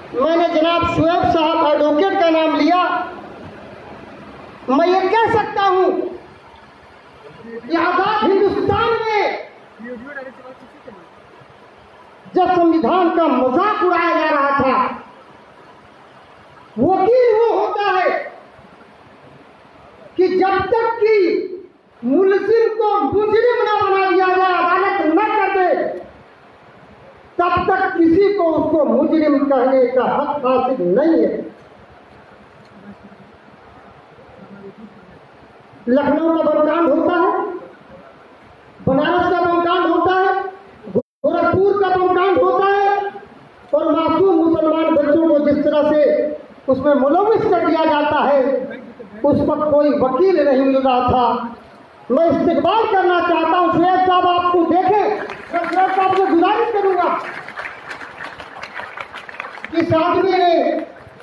मैंने जनाब शुएब साहब एडवोकेट का नाम लिया। मैं ये कह सकता हूँ कि आजाद हिंदुस्तान में जब संविधान का मजाक उड़ाया जा रहा था, वकील वो होता है कि जब तक कि मुलजिम को मुजरिम न बना दिया जाए, अदालत न कर दे, तब तक किसी को उसको मुजरिम कहने का हक हासिल नहीं है। लखनऊ का बमकांड होता है, बनारस का बमकांड होता है, गोरखपुर का बमकांड होता है, और मासूम मुसलमान बच्चों को जिस तरह से उसमें मुलविस कर दिया जाता है, उस वक्त कोई वकील नहीं मिल रहा था। मैं इस्तेकबाल करना चाहता हूँ, शुएब साहब आपको देखें, मैं शुएब साहब से गुजारिश करूंगा कि इस आदमी ने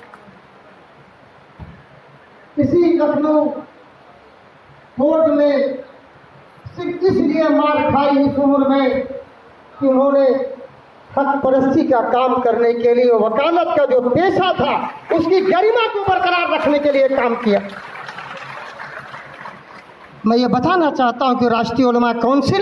किसी लखनऊ कोर्ट में सिर्फ इसलिए मार खाई इस उम्र में कि उन्होंने हक परस्ती का काम करने के लिए, वकालत का जो पेशा था उसकी गरिमा को बरकरार रखने के लिए काम किया। मैं ये बताना चाहता हूं कि राष्ट्रीय उलमा काउंसिल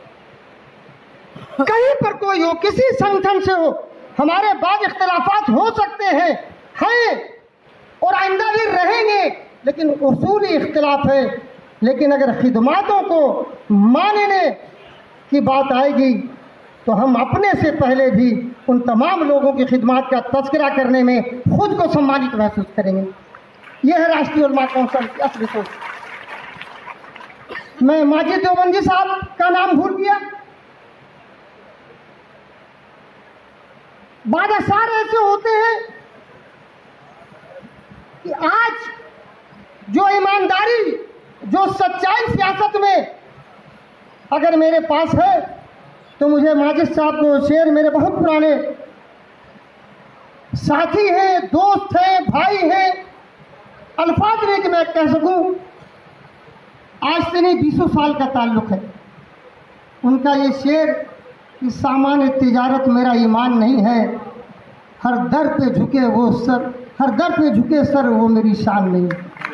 कहीं पर कोई हो, किसी संगठन से हो, हमारे बाद इख्तिलाफात हो सकते हैं और आइंदा भी रहेंगे, लेकिन उसूली इख्तिलाफ है। लेकिन अगर खिदमातों को मानने की बात आएगी तो हम अपने से पहले भी उन तमाम लोगों की खिदमत का तज़किरा करने में खुद को सम्मानित महसूस करेंगे। यह है राष्ट्रीय उलमा काउंसिल की असली सोच। मैं माजिद देवबंदी साहब का नाम भूल गया। बाद असार ऐसे होते हैं कि आज जो ईमानदारी, जो सच्चाई सियासत में अगर मेरे पास है तो मुझे माजिद साहब को शेर, मेरे बहुत पुराने साथी हैं, दोस्त हैं, भाई हैं, अल्फाज में कि मैं कह सकूं आज से नहीं 20 साल का ताल्लुक़ है। उनका ये शेर कि सामान तिजारत मेरा ईमान नहीं है, हर दर पे झुके वो सर, हर दर पे झुके सर वो मेरी शान नहीं।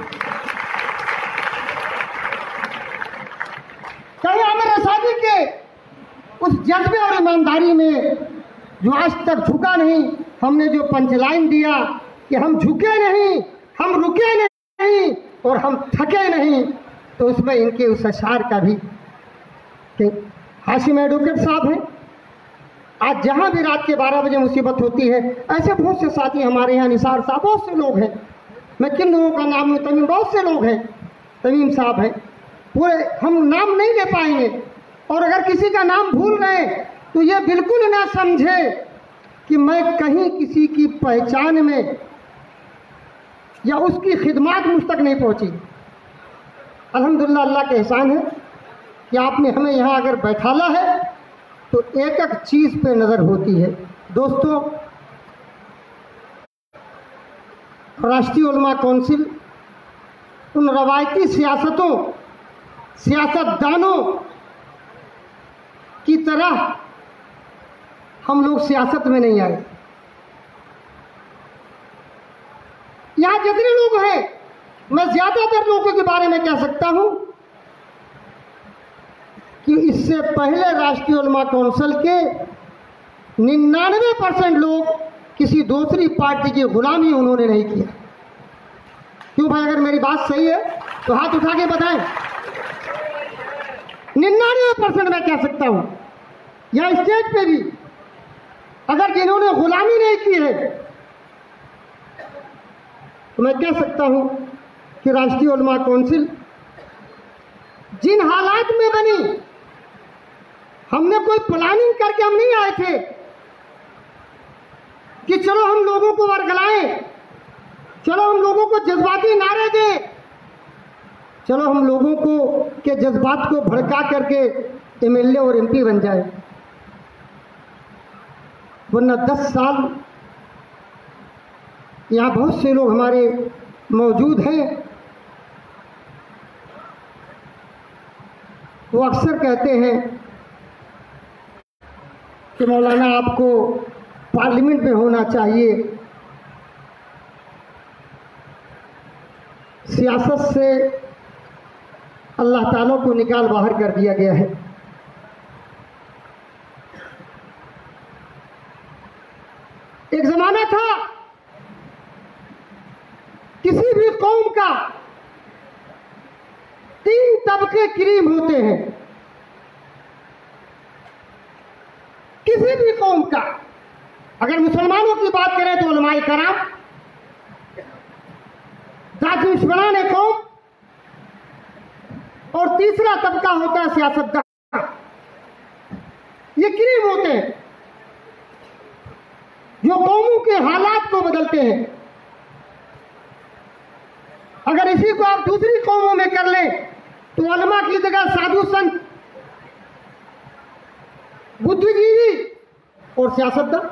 कहीं आमिर रसादी के उस जज्बे और ईमानदारी में जो आज तक झुका नहीं, हमने जो पंचलाइन दिया कि हम झुके नहीं, हम रुके नहीं और हम थके नहीं, तो उसमें इनके उस अशार का भी कि हाशिम एडवोकेट साहब हैं। आज जहाँ भी रात के 12 बजे मुसीबत होती है, ऐसे बहुत से साथी हमारे यहाँ, निसार साहब, बहुत से लोग हैं, मैं किन लोगों का नाम लूँ, तमीम, बहुत से लोग हैं, तमीम साहब हैं, पूरे हम नाम नहीं ले पाएंगे। और अगर किसी का नाम भूल गए तो ये बिल्कुल ना समझे कि मैं कहीं किसी की पहचान में या उसकी खिदमत मुझ तक नहीं पहुँची। अल्हम्दुलिल्लाह अल्लाह का एहसान है कि आपने हमें यहाँ अगर बैठाला है तो एक एक चीज़ पे नज़र होती है। दोस्तों, राष्ट्रीय उलमा काउंसिल उन रवायती सियासतों, सियासतदानों की तरह हम लोग सियासत में नहीं आए। यहाँ जितने लोग हैं, मैं ज़्यादातर लोगों के बारे में कह सकता हूँ कि इससे पहले राष्ट्रीय उलमा काउंसिल के 99% लोग किसी दूसरी पार्टी की गुलामी उन्होंने नहीं किया। क्यों भाई, अगर मेरी बात सही है तो हाथ उठा के बताएं। 99% मैं कह सकता हूँ, या स्टेज पे भी अगर जिन्होंने गुलामी नहीं की है तो मैं कह सकता हूँ कि राष्ट्रीय उलमा काउंसिल जिन हालात में बनी, हमने कोई प्लानिंग करके हम नहीं आए थे कि चलो हम लोगों को वर्गलाएं, चलो हम लोगों को जज्बाती नारे दें, चलो हम लोगों को के जज्बात को भड़का करके एमएलए और एमपी बन जाए। वरना 10 साल यहाँ बहुत से लोग हमारे मौजूद हैं, वो अक्सर कहते हैं कि मौलाना आपको पार्लियामेंट में होना चाहिए, सियासत से अल्लाह ताला को निकाल बाहर कर दिया गया है। एक ज़माना था किसी भी कौम का 3 तबके करीम होते हैं। किसी भी कौम का, अगर मुसलमानों की बात करें तो उलमाए कराम, दानिशवरान कौम, और तीसरा तबका होता है सियासतदान। ये करीम होते हैं जो कौमों के हालात को बदलते हैं। अगर इसी को आप दूसरी कौमों में कर लें तो उलमा की जगह साधु संत, बुद्धिजीवी और सियासतदान।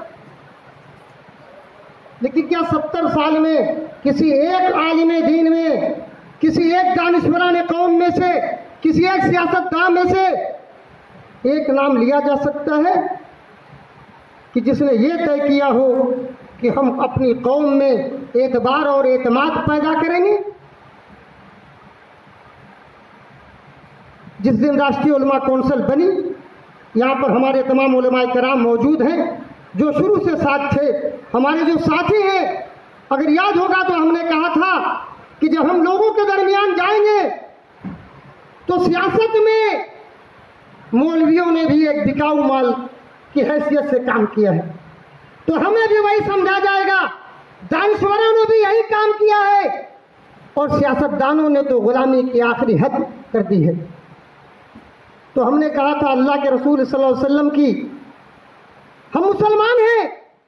लेकिन क्या 70 साल में किसी एक आलिम दीन में, किसी एक दानिशवरान कौम में से, किसी एक सियासतदान में से एक नाम लिया जा सकता है कि जिसने ये तय किया हो कि हम अपनी कौम में एतबार और एतमाद पैदा करेंगे? जिस दिन राष्ट्रीय उलमा कौंसिल बनी, यहाँ पर हमारे तमाम उलमाए कराम मौजूद हैं जो शुरू से साथ थे। हमारे जो साथी हैं, अगर याद होगा तो हमने कहा था कि जब हम लोगों के दरमियान जाएंगे तो सियासत में मौलवियों ने भी एक बिकाऊ माल की हैसियत से काम किया है, तो हमें भी वही समझा जाएगा। दानिशवरों ने भी यही काम किया है और सियासतदानों ने तो गुलामी की आखिरी हद कर दी है। तो हमने कहा था अल्लाह के रसूल सल्लल्लाहु अलैहि वसल्लम की, हम मुसलमान हैं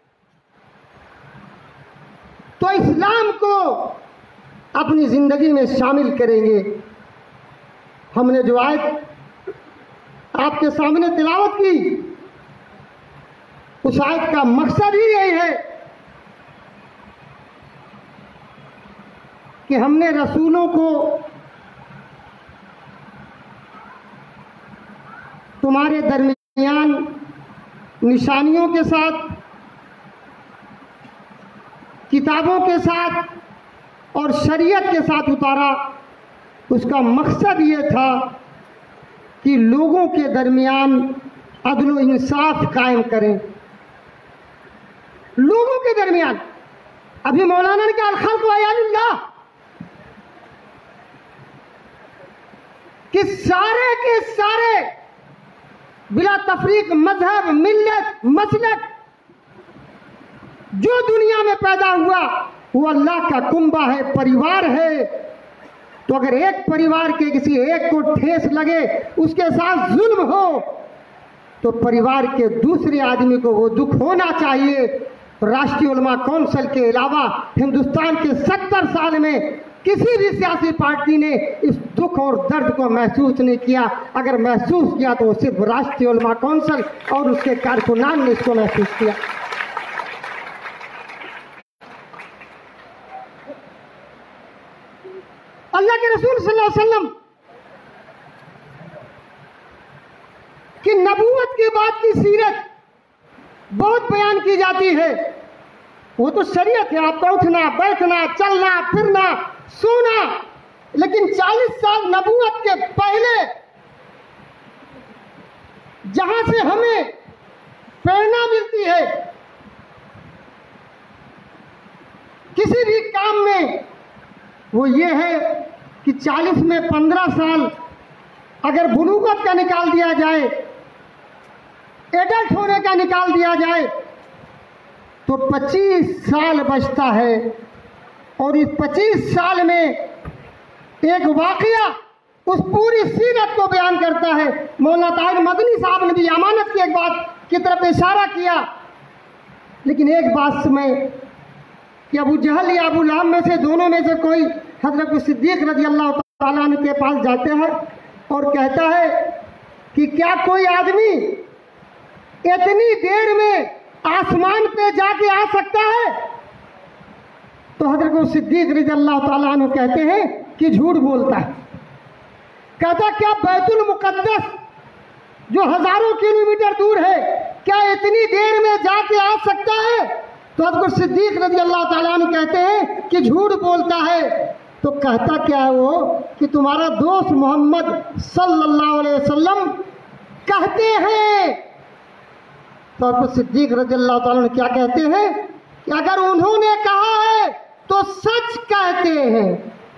तो इस्लाम को अपनी जिंदगी में शामिल करेंगे। हमने जो आयत आपके सामने तिलावत की, उस आयत का मकसद ही यही है कि हमने रसूलों को तुम्हारे दरमियान निशानियों के साथ, किताबों के साथ और शरीयत के साथ उतारा। उसका मकसद ये था कि लोगों के दरमियान अदल इंसाफ कायम करें। लोगों के दरमियान, अभी मौलाना ने कहा अल-खल्क़ु अयानुल्लाह, कि सारे के सारे बिला तफरीक मजहब, मिल्लत, मसलक जो दुनिया में पैदा हुआ वो अल्लाह का कुंबा है, परिवार है। तो अगर एक परिवार के किसी एक को ठेस लगे, उसके साथ जुल्म हो, तो परिवार के दूसरे आदमी को वो दुख होना चाहिए। राष्ट्रीय उलमा कौंसिल के अलावा हिंदुस्तान के 70 साल में किसी भी सियासी पार्टी ने इस दुख और दर्द को महसूस नहीं किया। अगर महसूस किया तो सिर्फ राष्ट्रीय उलमा कौंसिल और उसके कारकुनान ने इसको महसूस किया। अल्लाह के रसूल सल्लल्लाहु अलैहि वसल्लम की नबूवत के बाद की सीरत बहुत बयान की जाती है। वो तो शरीयत है, आपका उठना, बैठना, चलना, फिरना, सोना। लेकिन 40 साल नबूवत के पहले जहां से हमें प्रेरणा मिलती है किसी भी काम में, वो ये है कि 40 में 15 साल अगर बुलूगत का निकाल दिया जाए, एडल्ट होने का निकाल दिया जाए, तो 25 साल बचता है। और इस 25 साल में एक वाकया उस पूरी सीरत को बयान करता है। मौलाना ताहिर मदनी साहब ने भी अमानत की एक बात की तरफ इशारा किया, लेकिन एक बात में कि अबू जहल या अबू लहब में से, दोनों में से कोई हजरत सिद्दीक रज़ी अल्लाह ताला अन्हु के पास जाते हैं और कहता है कि क्या कोई आदमी इतनी देर में आसमान पे जाके आ सकता है? तो हजरत सिद्दीक रज़ी अल्लाह ताला अन्हु कहते हैं कि झूठ बोलता है। कहता क्या बैतुल मुक़द्दस जो हजारों किलोमीटर दूर है, क्या इतनी देर में जाके आ सकता है? तो हजरत सिद्दीक रज़ी अल्लाह ताला अन्हु कहते हैं कि झूठ बोलता है। तो कहता क्या है वो कि तुम्हारा दोस्त मोहम्मद सल्लल्लाहु अलैहि वसल्लम कहते हैं। तो अब सिद्दीक रज़ियल्लाहु ताला अन्हु क्या कहते हैं कि अगर उन्होंने कहा है तो सच कहते हैं।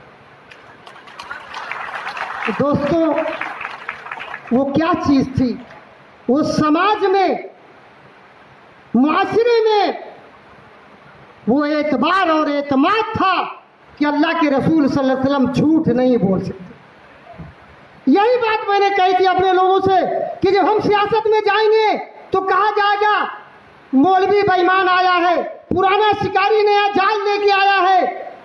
दोस्तों, वो क्या चीज थी? वो समाज में, मुआशरे में वो एतबार और एतमाद था कि अल्लाह के रसूल सल्लल्लाहु अलैहि वसल्लम झूठ नहीं बोल सकते। यही बात मैंने कही थी अपने लोगों से कि जब हम सियासत में जाएंगे तो कहा जाएगा मौलवी बेईमान आया है, पुराना शिकारी नया जाल लेके आया है।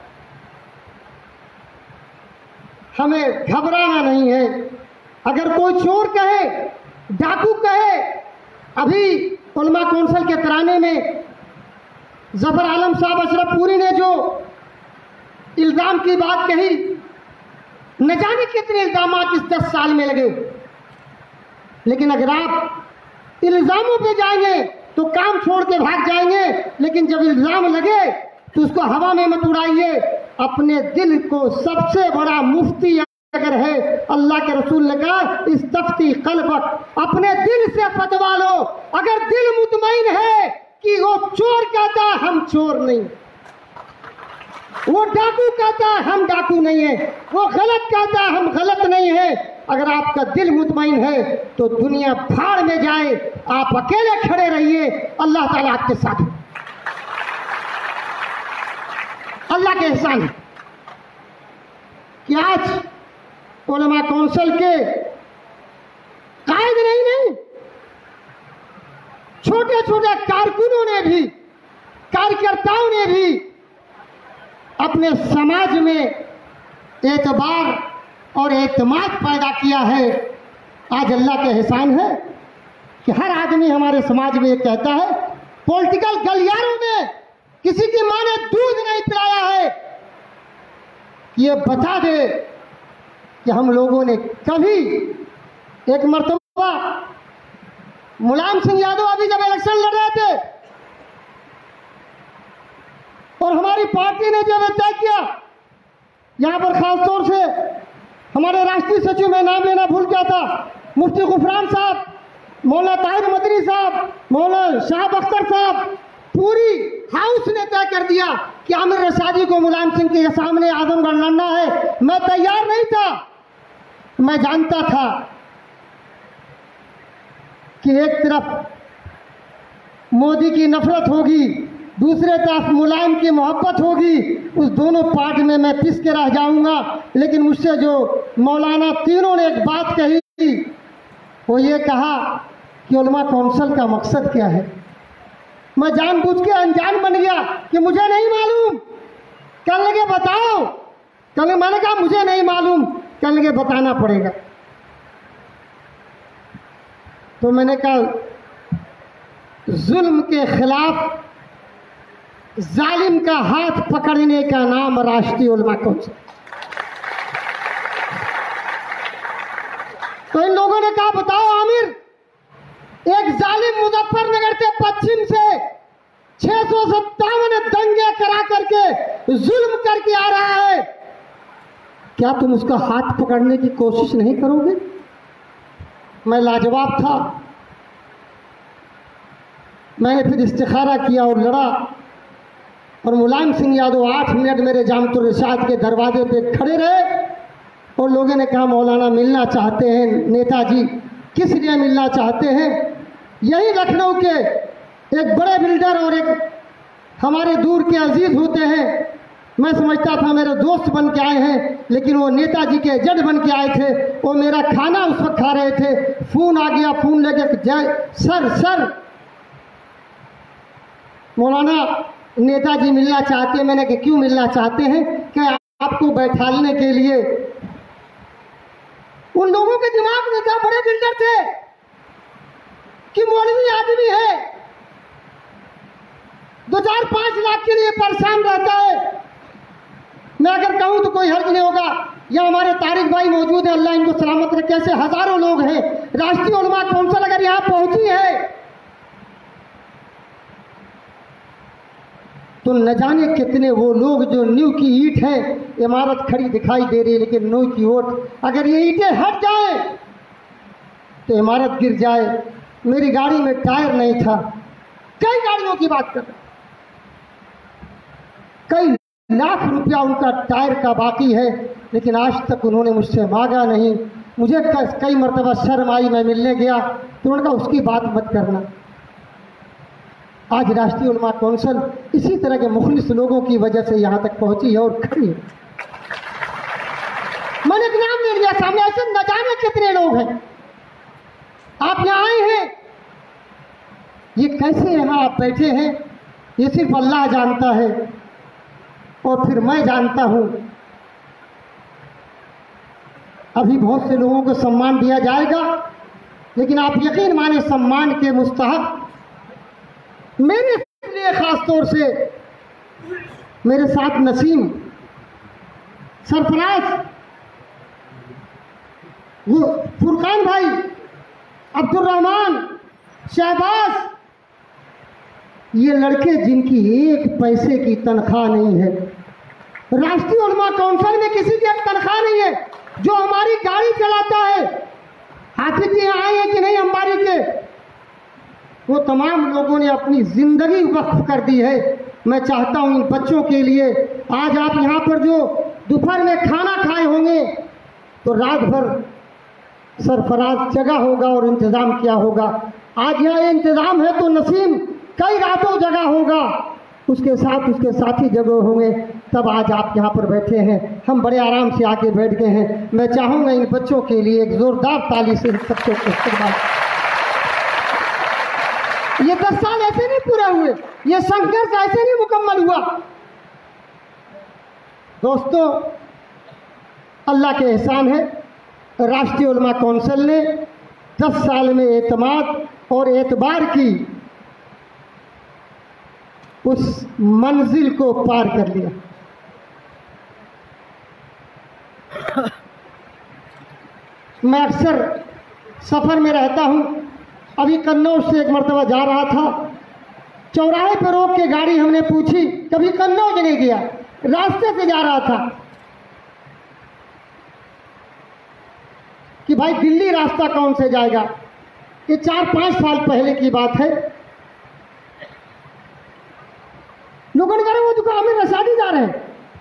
हमें घबराना नहीं है। अगर कोई चोर कहे, डाकू कहे, अभी उलमा कौंसिल के तराने में जफर आलम साहब अशरफपुरी ने जो इल्ज़ाम की बात कही, न जाने कितने इल्ज़ाम इस 10 साल में लगे, लेकिन अगर आप इल्ज़ामों पे जाएंगे तो काम छोड़ के भाग जाएंगे, लेकिन जब इल्ज़ाम लगे तो उसको हवा में मत उड़ाइए। अपने दिल को सबसे बड़ा मुफ्ती अगर है, अल्लाह के रसूल ने कहा इस्तफ्ती क़ल्बक, अपने दिल से फतवा लो। अगर दिल मुतमईन है कि वो चोर कहता है हम चोर नहीं, वो डाकू कहता है हम डाकू नहीं है, वो गलत कहता है हम गलत नहीं है, अगर आपका दिल मुतमईन है तो दुनिया भाड़ में जाए, आप अकेले खड़े रहिए, अल्लाह ताला आपके साथ है। अल्लाह के एहसान है कि आज उलमा कौंसिल के कायद नहीं, छोटे छोटे कारकुनों ने भी, कार्यकर्ताओं ने भी अपने समाज में एतबार और एतमाद पैदा किया है। आज अल्लाह के एहसान है कि हर आदमी हमारे समाज में कहता है, पॉलिटिकल गलियारों में किसी की मां ने दूध नहीं पिलाया है, ये बता दे कि हम लोगों ने कभी, एक मर्तबा मुलायम सिंह यादव अभी जब इलेक्शन लड़ रहे थे और हमारी पार्टी ने जब तय किया, यहां पर खासतौर से हमारे राष्ट्रीय सचिव, में नाम लेना भूल गया था, मुफ्ती गुफरान साहब, मौलाना ताहिर मदनी साहब, मौलाना शाह अख्तर साहब, पूरी हाउस ने तय कर दिया कि आमिर रसादी को मुलायम सिंह के सामने आजमगढ़ लड़ना है। मैं तैयार नहीं था, मैं जानता था कि एक तरफ मोदी की नफरत होगी, दूसरे तरफ मुलायम की मोहब्बत होगी, उस दोनों पार्ट में मैं पिस के रह जाऊंगा। लेकिन मुझसे जो मौलाना तीनों ने एक बात कही, वो ये कहा कि उलमा कौंसिल का मकसद क्या है। मैं जानबूझ के अनजान बन गया कि मुझे नहीं मालूम। कहने लगे बताओ, कहने, मैंने कहा मुझे नहीं मालूम। कहने लगे बताना पड़ेगा। तो मैंने कहा जुल्म के खिलाफ जालिम का हाथ पकड़ने का नाम राष्ट्रीय उलमा कौंसिल। तो इन लोगों ने कहा बताओ आमिर, एक जालिम मुजफ्फरनगर के पश्चिम से 657 दंगे करा करके जुल्म करके आ रहा है, क्या तुम उसका हाथ पकड़ने की कोशिश नहीं करोगे? मैं लाजवाब था। मैंने फिर इस्तिखारा किया और लड़ा, और मुलायम सिंह यादव 8 मिनट मेरे जामतुर इरशाद के दरवाजे पे खड़े रहे और लोगों ने कहा मौलाना मिलना चाहते हैं, नेताजी किस लिए मिलना चाहते हैं? यही लखनऊ के एक बड़े बिल्डर और एक हमारे दूर के अजीज होते हैं, मैं समझता था मेरे दोस्त बन के आए हैं, लेकिन वो नेताजी के एजेंट बन के आए थे। वो मेरा खाना उस वक्त खा रहे थे, फोन आ गया, फोन लेके जय सर मौलाना नेताजी मिलना चाहते हैं। मैंने कहा क्यों मिलना चाहते हैं? कि आपको बैठाने के लिए। उन लोगों के दिमाग में था, बड़े बिल्डर थे, कि मौलवी आदमी है, 2-4-5 लाख के लिए परेशान रहता है। मैं अगर कहूं तो कोई हर्ज नहीं होगा। यहाँ हमारे तारिक भाई मौजूद है, अल्लाह इनको सलामत रखे। ऐसे हजारों लोग हैं। राष्ट्रीय उलमा कौंसिल अगर यहाँ पहुंची है तो न जाने कितने वो लोग जो नींव की ईंट है, इमारत खड़ी दिखाई दे रही है लेकिन नींव की ओट, अगर ये ईंटें हट जाए तो इमारत गिर जाए। मेरी गाड़ी में टायर नहीं था, कई गाड़ियों की बात कर रहा, कई लाख रुपया उनका टायर का बाकी है, लेकिन आज तक उन्होंने मुझसे मांगा नहीं। मुझे कई मरतबा शर्म आई, मैं मिलने गया तो उन्होंने कहा उसकी बात मत करना। आज राष्ट्रीय उलमा कौंसिल इसी तरह के मुखलिस लोगों की वजह से यहाँ तक पहुंची है और खड़ी है। मैंने एक नाम ले लिया सामने, ऐसे न जाने कितने लोग हैं। आप यहाँ आए हैं, ये कैसे यहाँ आप बैठे हैं ये सिर्फ अल्लाह जानता है और फिर मैं जानता हूँ। अभी बहुत से लोगों को सम्मान दिया जाएगा, लेकिन आप यकीन माने सम्मान के मुस्तहक मेरे लिए खास तौर से मेरे साथ नसीम, सरफराज, वो फुरकान भाई, अब्दुर्रहमान, शहबाज, ये लड़के जिनकी एक पैसे की तनख्वाह नहीं है। राष्ट्रीय उलमा कौंसिल में किसी की एक तनख्वाह नहीं है। जो हमारी गाड़ी चलाता है, हाफिज जी आए हैं कि नहीं अंबारी के, वो तमाम लोगों ने अपनी जिंदगी वक्फ कर दी है। मैं चाहता हूं इन बच्चों के लिए, आज आप यहाँ पर जो दोपहर में खाना खाए होंगे तो रात भर सरफराज जगह होगा और इंतज़ाम किया होगा। आज यहाँ इंतज़ाम है तो नसीम कई रातों जगह होगा, उसके साथ उसके साथी जगह होंगे, तब आज आप यहाँ पर बैठे हैं। हम बड़े आराम से आके बैठ गए हैं। मैं चाहूँगा इन बच्चों के लिए एक ज़ोरदार ताली से सबको इस्तेमाल। ये 10 साल ऐसे नहीं पूरे हुए, ये संघर्ष ऐसे नहीं मुकम्मल हुआ। दोस्तों, अल्लाह के एहसान है, राष्ट्रीय उलमा कौंसिल ने 10 साल में एतमाद और एतबार की उस मंजिल को पार कर लिया। मैं अक्सर सफ़र में रहता हूँ। अभी कन्नौज से एक मरतबा जा रहा था, चौराहे पर रोक के गाड़ी हमने पूछी, कभी कन्नौज नहीं गया, रास्ते से जा रहा था, कि भाई दिल्ली रास्ता कौन से जाएगा। ये 4-5 साल पहले की बात है। लोगों ने कहा वो दुकान में रसादी जा रहे हैं।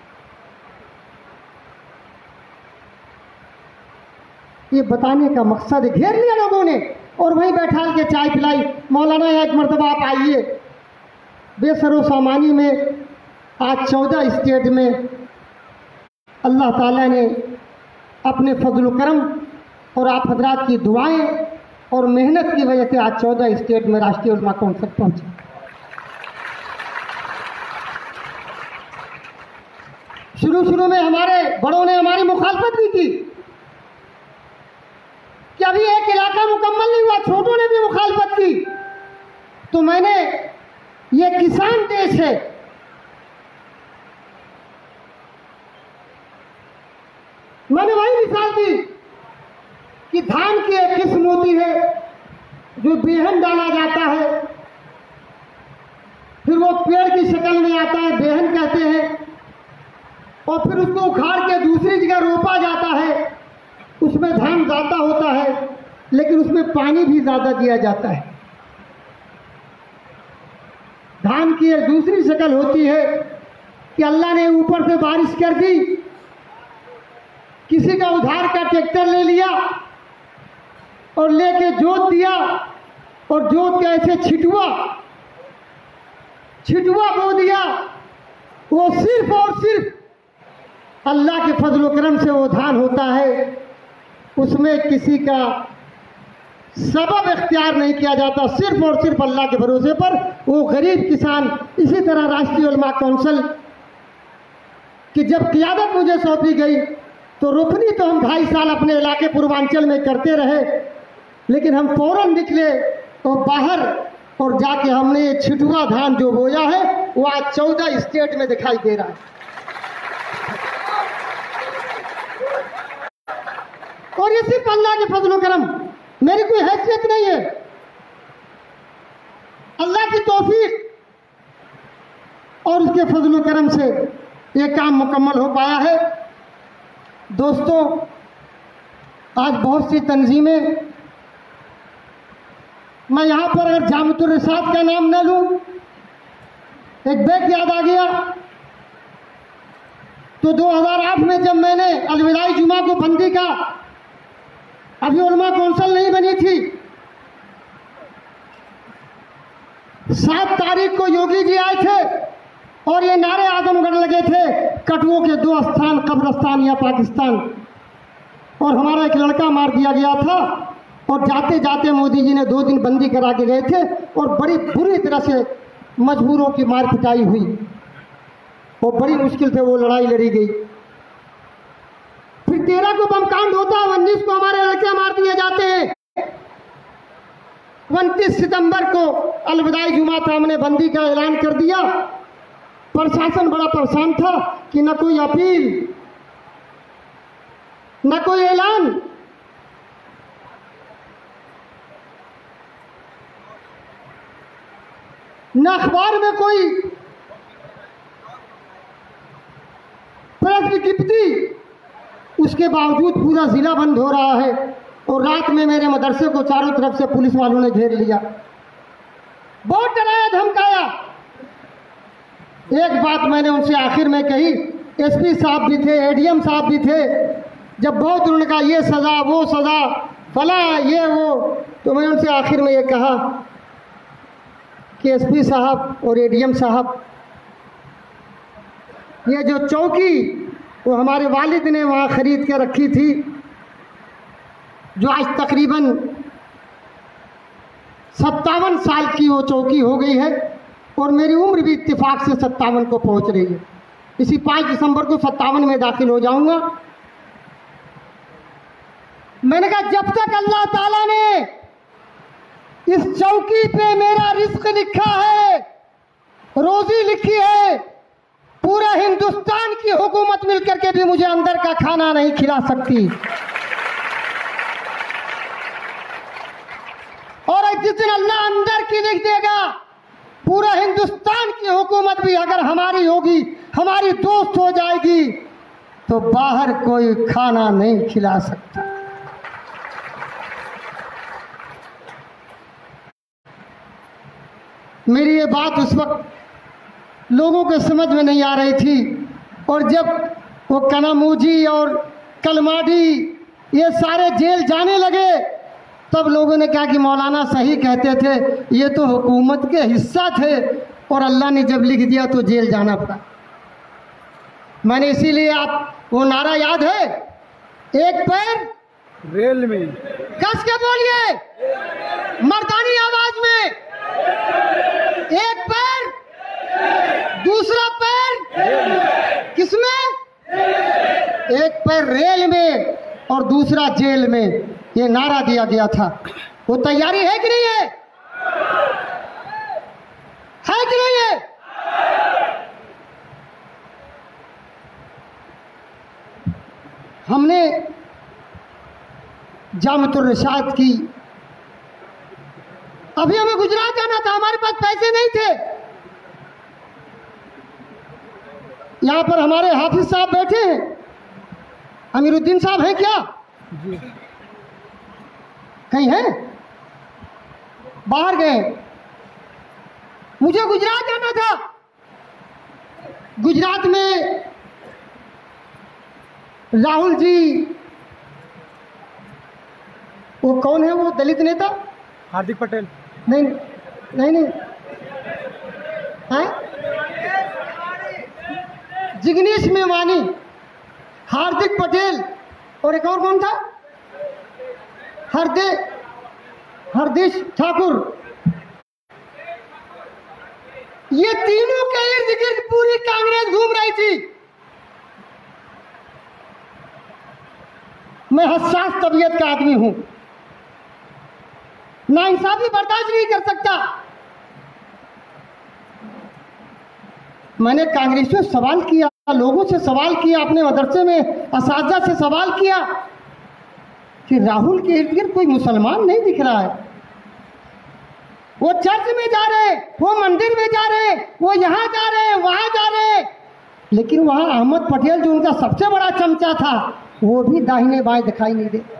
ये बताने का मकसद घेर लिया लोगों ने और वहीं बैठा के चाय पिलाई। मौलाना एक मरतबा आप आइए। बेसरो सामानी में आज 14 स्टेट में अल्लाह ताला ने अपने फजल करम और आप हजरात की दुआएं और मेहनत की वजह से आज 14 स्टेट में राष्ट्रीय उलमा कौंसिल पहुंचे। शुरू में हमारे बड़ों ने हमारी मुखालफत भी की कि अभी एक इलाका मुकम्मल नहीं हुआ, छोटों ने भी मुखालफत की। तो मैंने, ये किसान देश है, मैंने वही मिसाल दी कि धान की एक किस्म होती है जो बेहन डाला जाता है, फिर वो पेड़ की शक्ल में आता है, बेहन कहते हैं, और फिर उसको उखाड़ के दूसरी जगह रोपा जाता है। उसमें धान ज़्यादा होता है लेकिन उसमें पानी भी ज़्यादा दिया जाता है। धान की एक दूसरी शक्ल होती है कि अल्लाह ने ऊपर से बारिश कर दी, किसी का उधार का ट्रैक्टर ले लिया और लेके जोत दिया और जोत के ऐसे छिटुआ बो दिया। वो सिर्फ और सिर्फ अल्लाह के फजल करम से वो धान होता है, उसमें किसी का सबब इख्तियार नहीं किया जाता, सिर्फ और सिर्फ अल्लाह के भरोसे पर वो गरीब किसान। इसी तरह राष्ट्रीय उलमा कौंसिल की जब क़ियादत मुझे सौंपी गई तो रोपनी तो हम 2.5 साल अपने इलाके पूर्वांचल में करते रहे, लेकिन हम फौरन निकले तो बाहर और जाके हमने ये छिटुआ धान जो बोया है वो आज 14 स्टेट में दिखाई दे रहा है। और ये सिर्फ अल्लाह के फजल करम, मेरी कोई हैसियत नहीं है, अल्लाह की तौफीक। और उसके फजल व करम से ये काम मुकम्मल हो पाया है। दोस्तों, आज बहुत सी तंजीमें, मैं यहाँ पर अगर जामतुल इरशाद का नाम न लूँ, एक बैग याद आ गया। तो 2008 में जब मैंने अलविदाई जुमा को बंदी का, अभी उलमा कौंसिल नहीं बनी थी, 7 तारीख को योगी जी आए थे और ये नारे आजमगढ़ लगे थे, कटुओं के 2 स्थान, कब्रिस्तान या पाकिस्तान। और हमारा एक लड़का मार दिया गया था और जाते जाते मोदी जी ने 2 दिन बंदी करा के गए थे और बड़ी बुरी तरह से मजबूरों की मार पिटाई हुई और बड़ी मुश्किल से वो लड़ाई लड़ी गई। फिर 13 को बम कांड होता है, 19 को हमारे लड़के मार दिए जाते हैं। 29 सितंबर को अलविदाई जुमा था, हमने बंदी का ऐलान कर दिया। प्रशासन बड़ा परेशान था कि न कोई अपील, न कोई ऐलान। न अखबार में कोई प्रेस विज्ञप्ति, उसके बावजूद पूरा जिला बंद हो रहा है। और रात में मेरे मदरसे को चारों तरफ से पुलिस वालों ने घेर लिया, बहुत डराया धमकाया। एक बात मैंने उनसे आखिर में कही, एसपी साहब भी थे, एडीएम साहब भी थे, जब बहुत उन्होंने कहा ये सज़ा वो सज़ा फला ये वो, तो मैंने उनसे आखिर में ये कहा कि एसपी साहब और एडीएम साहब, ये जो चौकी वो हमारे वालिद ने वहाँ ख़रीद के रखी थी, जो आज तकरीबन 57 साल की वो चौकी हो गई है और मेरी उम्र भी इत्तेफाक से 57 को पहुँच रही है। इसी 5 दिसंबर को 57 में दाखिल हो जाऊंगा। मैंने कहा जब तक अल्लाह ताला ने इस चौकी पे मेरा रिस्क लिखा है, रोजी लिखी है, पूरा हिंदुस्तान की हुकूमत मिलकर के भी मुझे अंदर का खाना नहीं खिला सकती। और जिस दिन अल्लाह अंदर की लिख देगा, पूरा हिंदुस्तान की हुकूमत भी अगर हमारी होगी, हमारी दोस्त हो जाएगी, तो बाहर कोई खाना नहीं खिला सकता। मेरी ये बात उस वक्त लोगों के समझ में नहीं आ रही थी, और जब वो कनामूजी और कलमाडी ये सारे जेल जाने लगे, तब लोगों ने कहा कि मौलाना सही कहते थे, ये तो हुकूमत के हिस्सा थे और अल्लाह ने जब लिख दिया तो जेल जाना पड़ा। मैंने इसीलिए, आप वो नारा याद है, एक पैर रेल में, कस के बोलिए मर्दानी आवाज में, एक पैर, दूसरा पैर किसमें? एक पैर रेल में और दूसरा जेल में, ये नारा दिया गया था। वो तैयारी है कि नहीं है? है कि नहीं है? हमने जामतुल इरशाद की, अभी हमें गुजरात जाना था, हमारे पास पैसे नहीं थे। यहां पर हमारे हाफिज साहब बैठे हैं, अमीरुद्दीन साहब हैं क्या? कहीं हैं? बाहर गए। मुझे गुजरात जाना था। गुजरात में राहुल जी, वो कौन है, वो दलित नेता हार्दिक पटेल, नहीं नहीं नहीं, है जिग्नेश मेवानी, हार्दिक पटेल, और एक और कौन था, हरदेश ठाकुर। ये तीनों के इर्द गिर्द पूरी कांग्रेस घूम रही थी। मैं हसास तबीयत का आदमी हूं, नाइंसाफी बर्दाश्त नहीं कर सकता। मैंने कांग्रेसियों से सवाल किया, लोगों से सवाल किया, अपने मदरसे में असातिज़ा से सवाल किया कि राहुल के इर्द गिर्द कोई मुसलमान नहीं दिख रहा है। वो चर्च में जा रहे, वो मंदिर में जा रहे, वो यहाँ जा रहे, वहां जा रहे, लेकिन वहां अहमद पटेल जो उनका सबसे बड़ा चमचा था वो भी दाहिने बाएं दिखाई नहीं दे।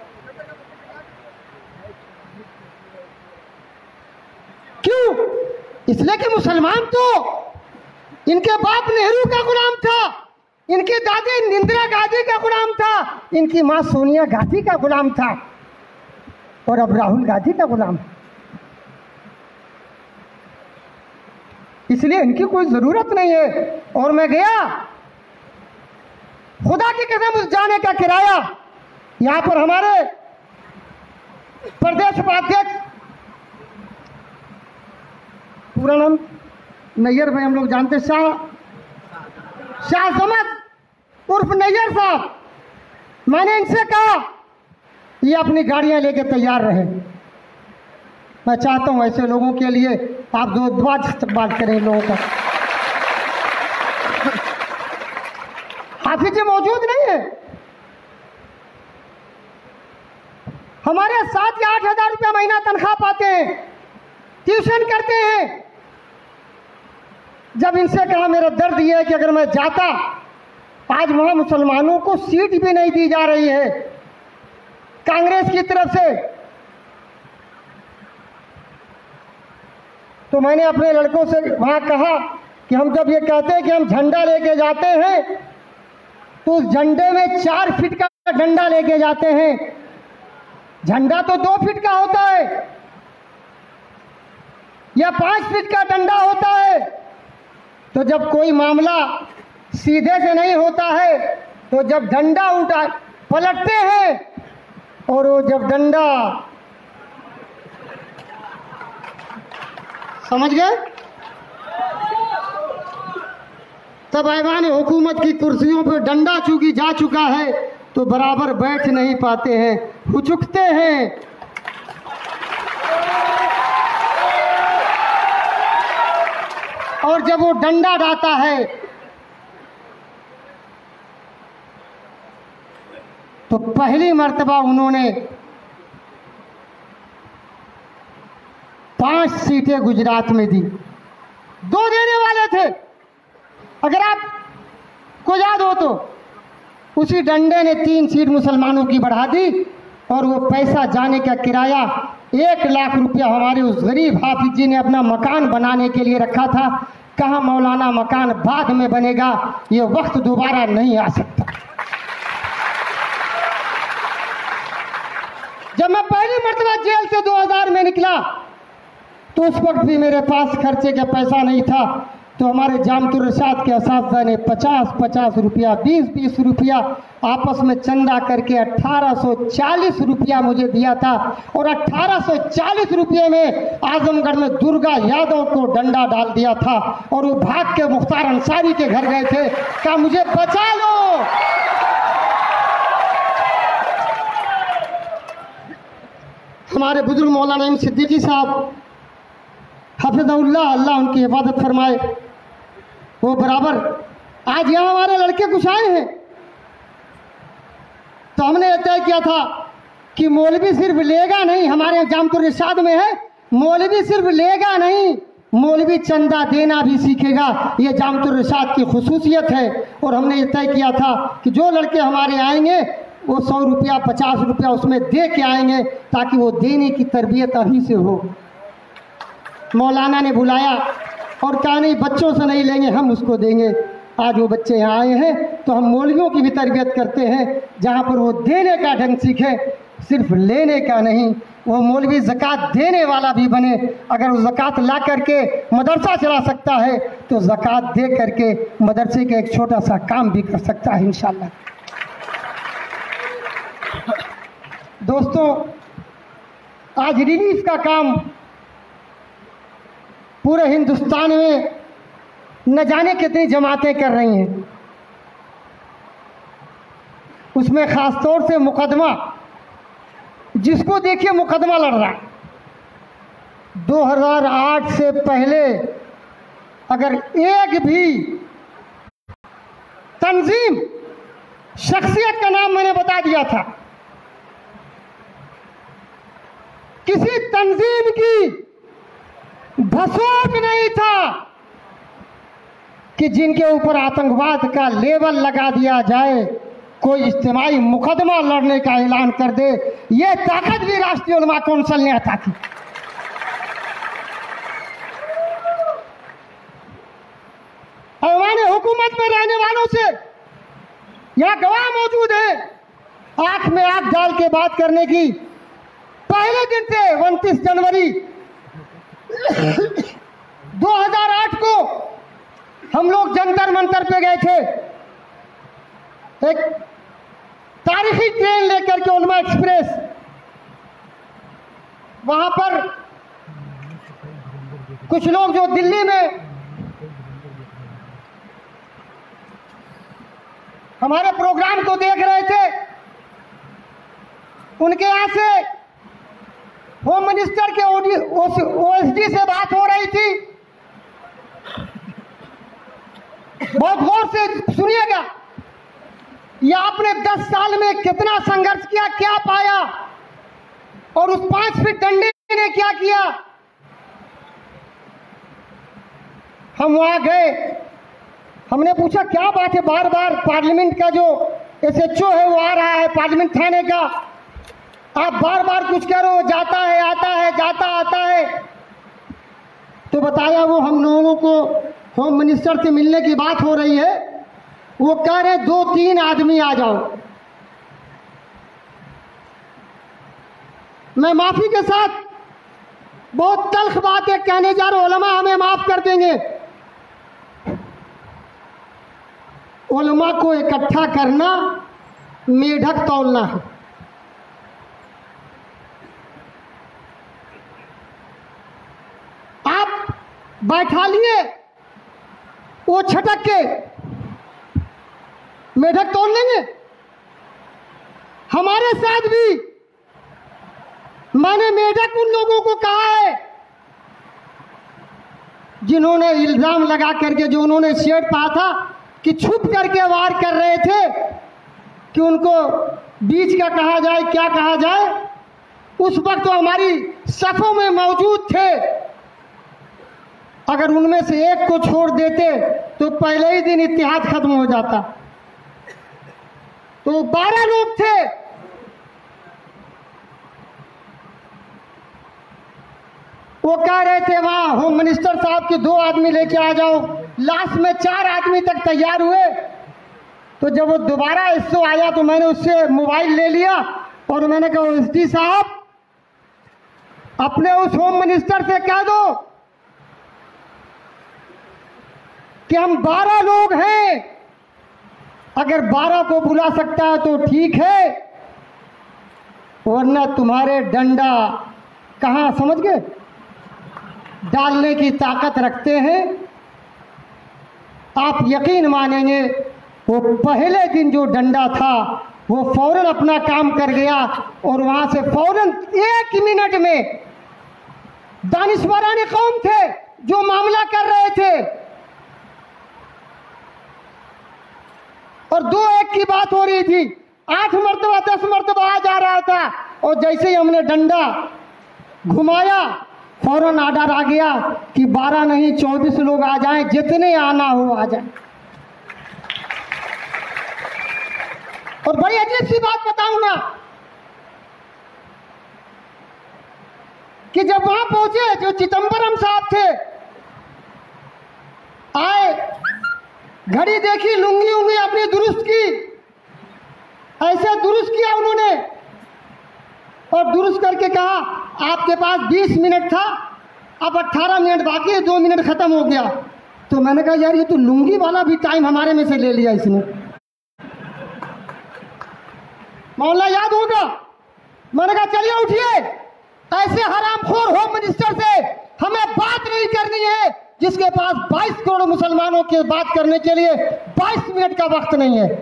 क्यों? इसलिए कि मुसलमान तो इनके बाप नेहरू का गुलाम था, इनके दादी इंदिरा गांधी का गुलाम था, इनकी मां सोनिया गांधी का गुलाम था, और अब राहुल गांधी का गुलाम। इसलिए इनकी कोई जरूरत नहीं है। और मैं गया, खुदा की कसम, उस जाने का किराया यहां पर हमारे प्रदेश उपाध्यक्ष, पूरा नाम नैयर भाई हम लोग जानते, शाह समद उर्फ नैयर साहब, मैंने इनसे कहा ये अपनी गाड़ियां लेके तैयार रहे। मैं चाहता हूं ऐसे लोगों के लिए आप दो बात करें लोगों का। हाफिज जी मौजूद नहीं है, हमारे 7 या 8 हज़ार रुपया महीना तनख्वाह पाते हैं, ट्यूशन करते हैं। जब इनसे कहा मेरा दर्द यह है कि अगर मैं जाता, आज वहां मुसलमानों को सीट भी नहीं दी जा रही है कांग्रेस की तरफ से, तो मैंने अपने लड़कों से वहां कहा कि हम जब ये कहते हैं कि हम झंडा लेके जाते हैं तो उस झंडे में 4 फीट का डंडा लेके जाते हैं। झंडा तो 2 फीट का होता है या 5 फीट का डंडा होता है। तो जब कोई मामला सीधे से नहीं होता है तो जब डंडा उठा पलटते हैं, और वो जब डंडा, समझ गए, तब ऐवान हुकूमत की कुर्सियों पर डंडा चूंकि जा चुका है तो बराबर बैठ नहीं पाते हैं, हुचुकते हैं। और जब वो डंडा डालता है तो पहली मर्तबा उन्होंने 5 सीटें गुजरात में दी, 2 देने वाले थे। अगर आप को याद हो तो उसी डंडे ने 3 सीट मुसलमानों की बढ़ा दी, और वो पैसा जाने का किराया 1 लाख रुपया हमारे उस गरीब हाफिज जी ने अपना मकान बनाने के लिए रखा था। कहा मौलाना मकान बाद में बनेगा, ये वक्त दोबारा नहीं आ सकता। जब मैं पहली मर्तबा जेल से 2000 में निकला तो उस वक्त भी मेरे पास खर्चे का पैसा नहीं था, तो हमारे जामतुर रशाद के असातिज़ा ने 50-50 रुपया, 20-20 रुपया आपस में चंदा करके 1840 रुपया मुझे दिया था। और 1840 रुपये में आजमगढ़ में दुर्गा यादव को डंडा डाल दिया था, और वो भाग के मुख्तार अंसारी के घर गए थे, कहा मुझे बचा लो। हमारे बुजुर्ग मौलाना इमाम सिद्दीकी साहब हफिज़हुल्लाह, अल्लाह उनकी हिफाजत फरमाए, वो बराबर आज यहाँ हमारे लड़के कुछ आए हैं, तो हमने ये तय किया था कि मौलवी सिर्फ लेगा नहीं, हमारे जामतुर इरशाद में है, मौलवी सिर्फ लेगा नहीं, मौलवी चंदा देना भी सीखेगा। ये जामतुर इरशाद की खुसूसियत है। और हमने ये तय किया था कि जो लड़के हमारे आएंगे वो 100 रुपया 50 रुपया उसमें दे के आएंगे, ताकि वो देने की तरबियत अभी से हो। मौलाना ने बुलाया और कहा नहीं, बच्चों से नहीं लेंगे, हम उसको देंगे। आज वो बच्चे यहाँ आए हैं तो हम मौलवियों की भी तरबियत करते हैं, जहाँ पर वो देने का ढंग सीखे, सिर्फ लेने का नहीं। वो मौलवी ज़कात देने वाला भी बने। अगर वो ज़कात ला करके मदरसा चला सकता है तो ज़कात दे करके मदरसे के एक छोटा सा काम भी कर सकता है इंशाअल्लाह। दोस्तों, आज रिलीफ का काम पूरे हिंदुस्तान में न जाने कितनी जमातें कर रही हैं। उसमें ख़ास तौर से मुकदमा, जिसको देखिए मुकदमा लड़ रहा है। 2008 से पहले अगर एक भी तंजीम, शख्सियत का नाम मैंने बता दिया था, किसी तंजीम की भसूट नहीं था कि जिनके ऊपर आतंकवाद का लेबल लगा दिया जाए, कोई इज्तिमाई मुकदमा लड़ने का ऐलान कर दे। ये ताकत भी राष्ट्रीय उलमा कौंसिल ने अता की। हमारे हुकूमत में रहने वालों से यहाँ गवाह मौजूद है, आंख में आंख डाल के बात करने की। पहले दिन से 29 जनवरी 2008 को हम लोग जंतर मंतर पे गए थे, एक तारीखी ट्रेन लेकर के उलमा एक्सप्रेस। वहां पर कुछ लोग जो दिल्ली में हमारे प्रोग्राम को देख रहे थे, उनके यहां से होम मिनिस्टर के ओएसडी से बात हो रही थी। बहुत गौर से सुनिएगा, ये आपने 10 साल में कितना संघर्ष किया, क्या पाया, और उस 5 फीट डंडे ने क्या किया। हम वहां गए, हमने पूछा क्या बात है, बार बार पार्लियामेंट का जो एसएचओ है वो आ रहा है, पार्लियामेंट थाने का, आप बार बार कुछ कह रहे हो, जाता है आता है, जाता आता है। तो बताया वो हम लोगों को होम मिनिस्टर से मिलने की बात हो रही है, वो कह रहे 2-3 आदमी आ जाओ। मैं माफी के साथ बहुत तल्ख बातें कहने जा रहा हूं, उलमा हमें माफ कर देंगे। उलमा को इकट्ठा करना मेढक तौलना है। आप बैठा लिए वो छटक के मेढक तोड़ लेंगे। हमारे साथ भी मैंने मेढक उन लोगों को कहा है जिन्होंने इल्जाम लगा करके, जो उन्होंने शर्ट पा था कि छुप करके वार कर रहे थे कि उनको बीच का कहा जाए, क्या कहा जाए। उस वक्त तो हमारी सफों में मौजूद थे। अगर उनमें से एक को छोड़ देते तो पहले ही दिन इत्तेहाद खत्म हो जाता। तो 12 लोग थे। वो कह रहे थे वहां होम मिनिस्टर साहब के 2 आदमी लेके आ जाओ। लास्ट में 4 आदमी तक तैयार हुए। तो जब वो दोबारा एसओ आया तो मैंने उससे मोबाइल ले लिया और मैंने कहा ओएसडी साहब, अपने उस होम मिनिस्टर से कह दो कि हम 12 लोग हैं, अगर 12 को बुला सकता है तो ठीक है, वरना तुम्हारे डंडा कहां समझ गए डालने की ताकत रखते हैं। आप यकीन मानेंगे, वो पहले दिन जो डंडा था वो फौरन अपना काम कर गया और वहां से फौरन 1 मिनट में दानिशवराने कौम थे जो मामला कर रहे थे और 2-1 की बात हो रही थी, 8 मरतबा 10 मरतबा आ जा रहा था। और जैसे ही हमने डंडा घुमाया फौरन आर्डर आ गया कि 12 नहीं 24 लोग आ जाएं, जितने आना हो आ जाएं। और बड़ी अजीब सी बात बताऊंगा कि जब वहां पहुंचे, जो चिदंबरम साहब थे आए, घड़ी देखी, लुंगी उंगी अपनी दुरुस्त की, ऐसे दुरुस्त किया उन्होंने और दुरुस्त करके कहा आपके पास 20 मिनट था, अब 18 मिनट बाकी है, 2 मिनट खत्म हो गया। तो मैंने कहा यार ये तो लुंगी वाला भी टाइम हमारे में से ले लिया इसने। मौला याद होगा, मैंने कहा चलिए उठिए, ऐसे हरामखोर होम मिनिस्टर से हमें बात नहीं करनी है जिसके पास 22 करोड़ मुसलमानों की बात करने के लिए 22 मिनट का वक्त नहीं है।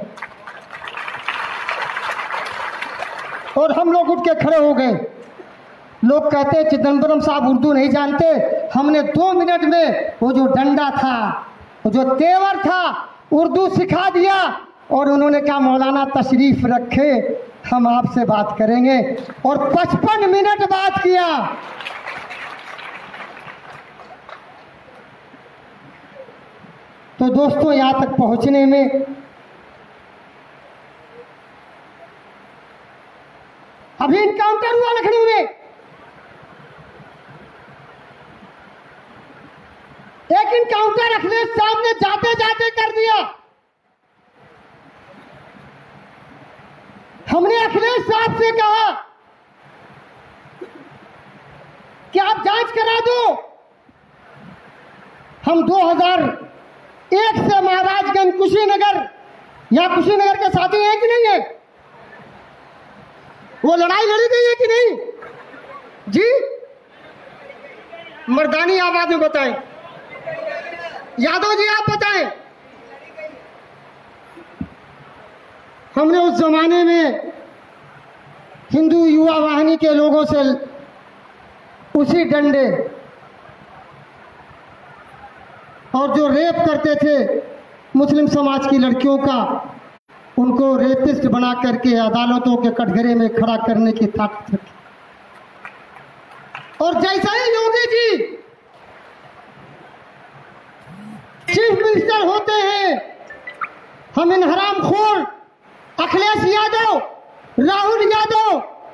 और हम लोग उठ के खड़े हो गए। लोग कहते हैं चिदंबरम साहब उर्दू नहीं जानते। हमने 2 मिनट में वो जो डंडा था, वो जो तेवर था, उर्दू सिखा दिया और उन्होंने कहा मौलाना तशरीफ रखे, हम आपसे बात करेंगे। और 55 मिनट बात किया। तो दोस्तों, यहाँ तक पहुँचने में अभी इनकाउंटर हुआ लखनऊ में। एक इनकाउंटर अखिलेश साहब ने जाते जाते कर दिया। हमने अखिलेश साहब से कहा कि आप जांच करा दो। हम 2001 से महाराजगंज, कुशीनगर, या कुशीनगर के साथी हैं कि नहीं है? वो लड़ाई लड़ी गई है कि नहीं जी? मर्दानी आवाज में बताएं। यादव जी आप बताएं। हमने उस जमाने में हिंदू युवा वाहिनी के लोगों से उसी डंडे और जो रेप करते थे मुस्लिम समाज की लड़कियों का, उनको रेपिस्ट बना करके अदालतों के कटघरे में खड़ा करने की ताकत रखी। और जैसा ही योगी जी चीफ मिनिस्टर होते हैं, हम इन हरामखोर अखिलेश यादव, राहुल यादव,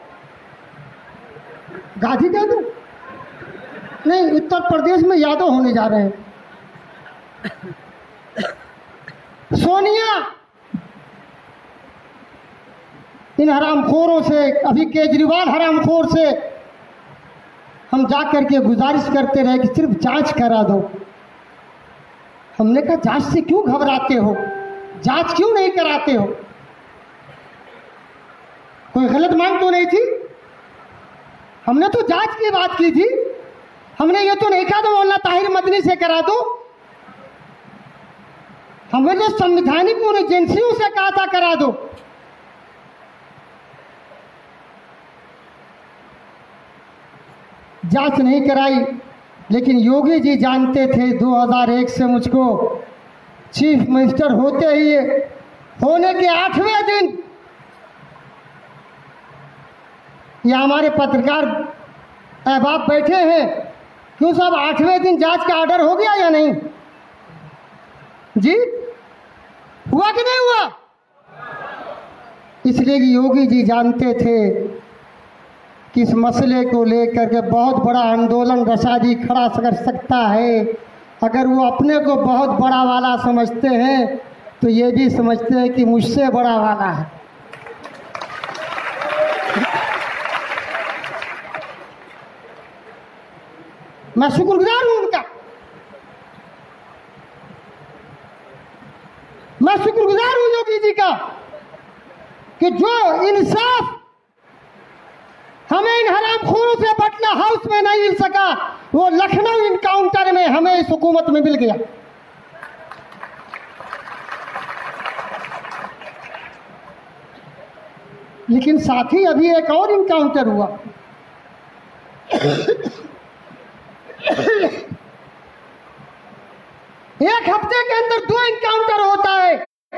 गांधी यादव नहीं, उत्तर प्रदेश में यादव होने जा रहे हैं, सोनिया, इन हरामखोरों से, अभी केजरीवाल हरामखोर से हम जा करके गुजारिश करते रहे कि सिर्फ जांच करा दो। हमने कहा जांच से क्यों घबराते हो, जांच क्यों नहीं कराते हो? कोई गलत मांग तो नहीं थी? हमने तो जांच की बात की थी। हमने ये तो नहीं कहा तो मौलाना ताहिर मदनी से करा दो। हमने जो संवैधानिक उन एजेंसियों से कहा था करा दो। जांच नहीं कराई, लेकिन योगी जी जानते थे 2001 से मुझको चीफ मिनिस्टर होते ही होने के 8वें दिन, या हमारे पत्रकार अहबाब बैठे हैं, क्यों साहब 8वें दिन जांच का ऑर्डर हो गया या नहीं जी? हुआ कि नहीं हुआ? इसलिए कि योगी जी जानते थे कि इस मसले को लेकर के बहुत बड़ा आंदोलन रसादी खड़ा कर सकता है। अगर वो अपने को बहुत बड़ा वाला समझते हैं तो ये भी समझते हैं कि मुझसे बड़ा वाला है। मैं शुक्रगुजार हूं उनका, मैं शुक्रगुजार हूं योगी जी का कि जो इंसाफ हमें इन हरामखोरों से पटना हाउस में नहीं मिल सका, वो लखनऊ इनकाउंटर में हमें इस हुकूमत में मिल गया। लेकिन साथ ही अभी एक और इनकाउंटर हुआ। एक हफ्ते के अंदर 2 इनकाउंटर होता है।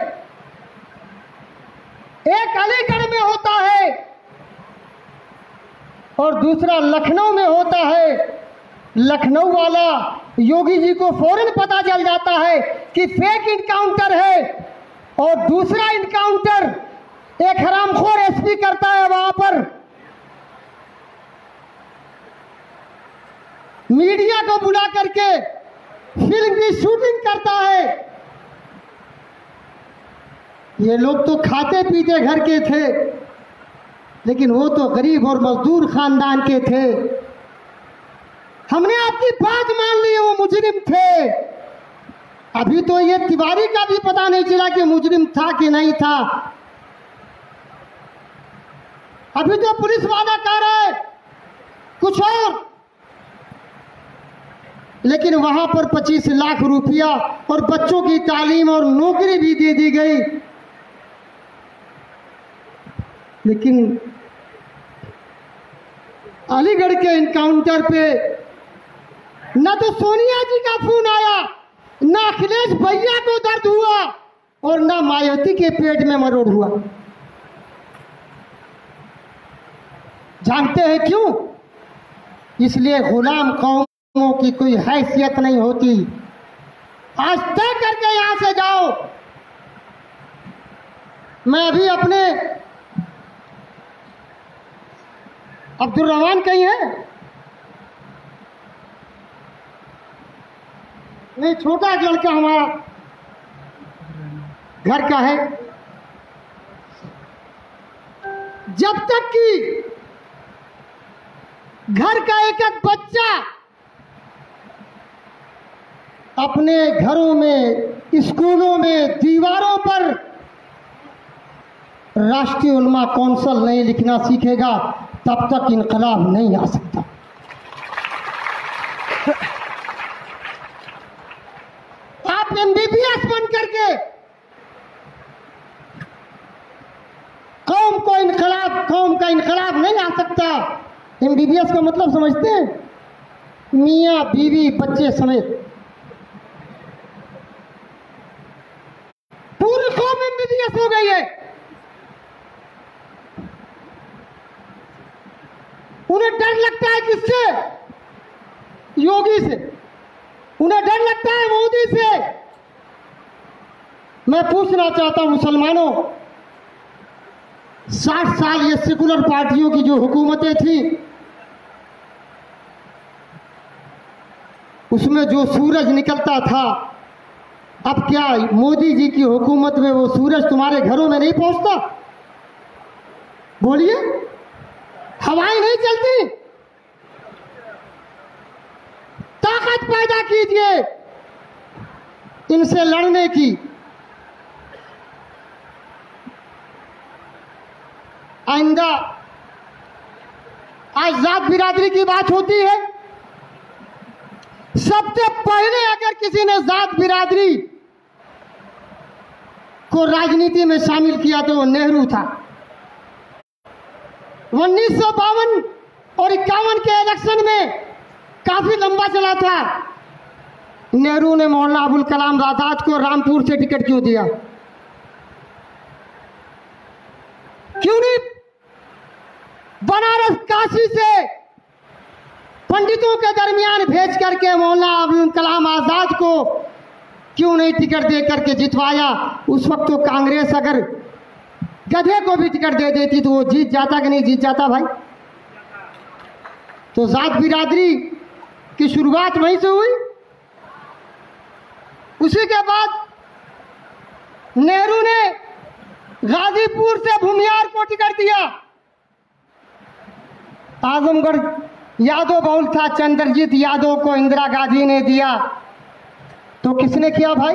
एक अलीगढ़ में होता है और दूसरा लखनऊ में होता है। लखनऊ वाला योगी जी को फौरन पता चल जाता है कि फेक इनकाउंटर है, और दूसरा इनकाउंटर एक हरामखोर एसपी करता है। वहां पर मीडिया को बुला करके फिल्म की शूटिंग करता है। ये लोग तो खाते पीते घर के थे, लेकिन वो तो गरीब और मजदूर खानदान के थे। हमने आपकी बात मान ली, वो मुजरिम थे। अभी तो ये तिवारी का भी पता नहीं चला कि मुजरिम था कि नहीं था। अभी तो पुलिस वाला कह रहा है कुछ और, लेकिन वहां पर 25 लाख रुपया और बच्चों की तालीम और नौकरी भी दे दी गई। लेकिन अलीगढ़ के इनकाउंटर पे न तो सोनिया जी का फोन आया, न अखिलेश भैया को दर्द हुआ, और न मायावती के पेट में मरोड़ हुआ। जानते हैं क्यों? इसलिए गुलाम कौमों की कोई हैसियत नहीं होती। आज तय करके यहां से जाओ। मैं अभी अपने अब्दुल रहमान कहीं है? नहीं, छोटा एक लड़का हमारा घर का है। जब तक कि घर का एक एक बच्चा अपने घरों में, स्कूलों में, दीवारों पर राष्ट्रीय उलमा कौंसिल नहीं लिखना सीखेगा, तब तक इनकलाब नहीं आ सकता। आप एमबीबीएस बन करके कौम का इनकलाब नहीं आ सकता। एमबीबीएस का मतलब समझते हैं? मियाँ बीवी बच्चे समेत पूरी कौम एमबीबीएस हो गई है। उन्हें डर लगता है किससे? योगी से। उन्हें डर लगता है मोदी से। मैं पूछना चाहता हूं मुसलमानों, 60 साल ये सेकुलर पार्टियों की जो हुकूमतें थी, उसमें जो सूरज निकलता था, अब क्या मोदी जी की हुकूमत में वो सूरज तुम्हारे घरों में नहीं पहुंचता? बोलिए, हवाएं नहीं चलती? ताकत पैदा कीजिए इनसे लड़ने की। आइंदा आज जात बिरादरी की बात होती है, सबसे पहले अगर किसी ने जात बिरादरी को राजनीति में शामिल किया तो वो नेहरू था। 1952 और 51 के इलेक्शन में काफी लंबा चला था। नेहरू ने मौलाना अबुल कलाम आजाद को रामपुर से टिकट क्यों दिया? क्यों नहीं बनारस काशी से पंडितों के दरमियान भेज करके मौलाना अबुल कलाम आजाद को क्यों नहीं टिकट दे करके जितवाया? उस वक्त तो कांग्रेस अगर गधे को भी टिकट दे देती तो वो जीत जाता कि नहीं जीत जाता भाई? तो जात बिरादरी की शुरुआत वहीं से हुई। उसी के बाद नेहरू ने गाजीपुर से भूमियार को टिकट दिया। आजमगढ़ यादव बहुल था, चंद्रजीत यादव को इंदिरा गांधी ने दिया। तो किसने किया भाई?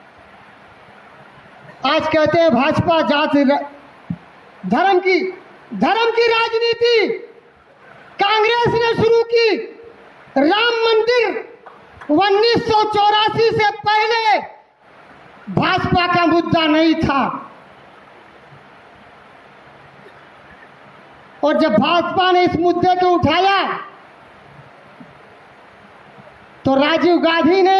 आज कहते हैं भाजपा जात धर्म की राजनीति कांग्रेस ने शुरू की। राम मंदिर 1984 से पहले भाजपा का मुद्दा नहीं था, और जब भाजपा ने इस मुद्दे को उठाया तो राजीव गांधी ने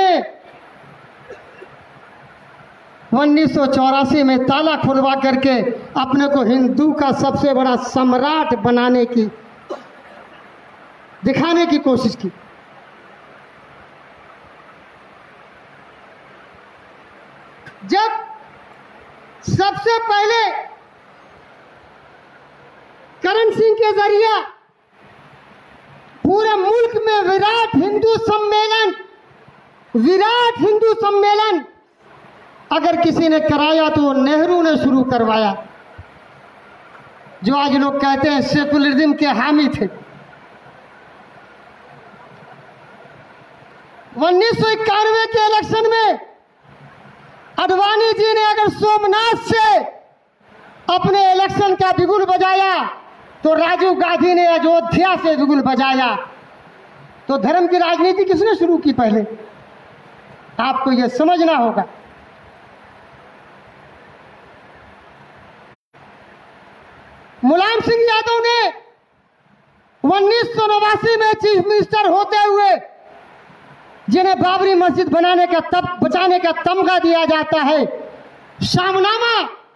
1984 में ताला खुलवा करके अपने को हिंदू का सबसे बड़ा सम्राट दिखाने की कोशिश की। जब सबसे पहले करण सिंह के जरिए पूरे मुल्क में विराट हिंदू सम्मेलन अगर किसी ने कराया तो वो नेहरू ने शुरू करवाया, जो आज लोग कहते हैं सेकुलरिज्म के हामी थे। 1991 के इलेक्शन में अडवाणी जी ने अगर सोमनाथ से अपने इलेक्शन का बिगुल बजाया तो राजीव गांधी ने अयोध्या से बिगुल बजाया। तो धर्म की राजनीति किसने शुरू की? पहले आपको यह समझना होगा। मुलायम सिंह यादव ने 1989 में चीफ मिनिस्टर होते हुए, जिन्हें बाबरी मस्जिद बचाने का तमगा दिया जाता है, शामनामा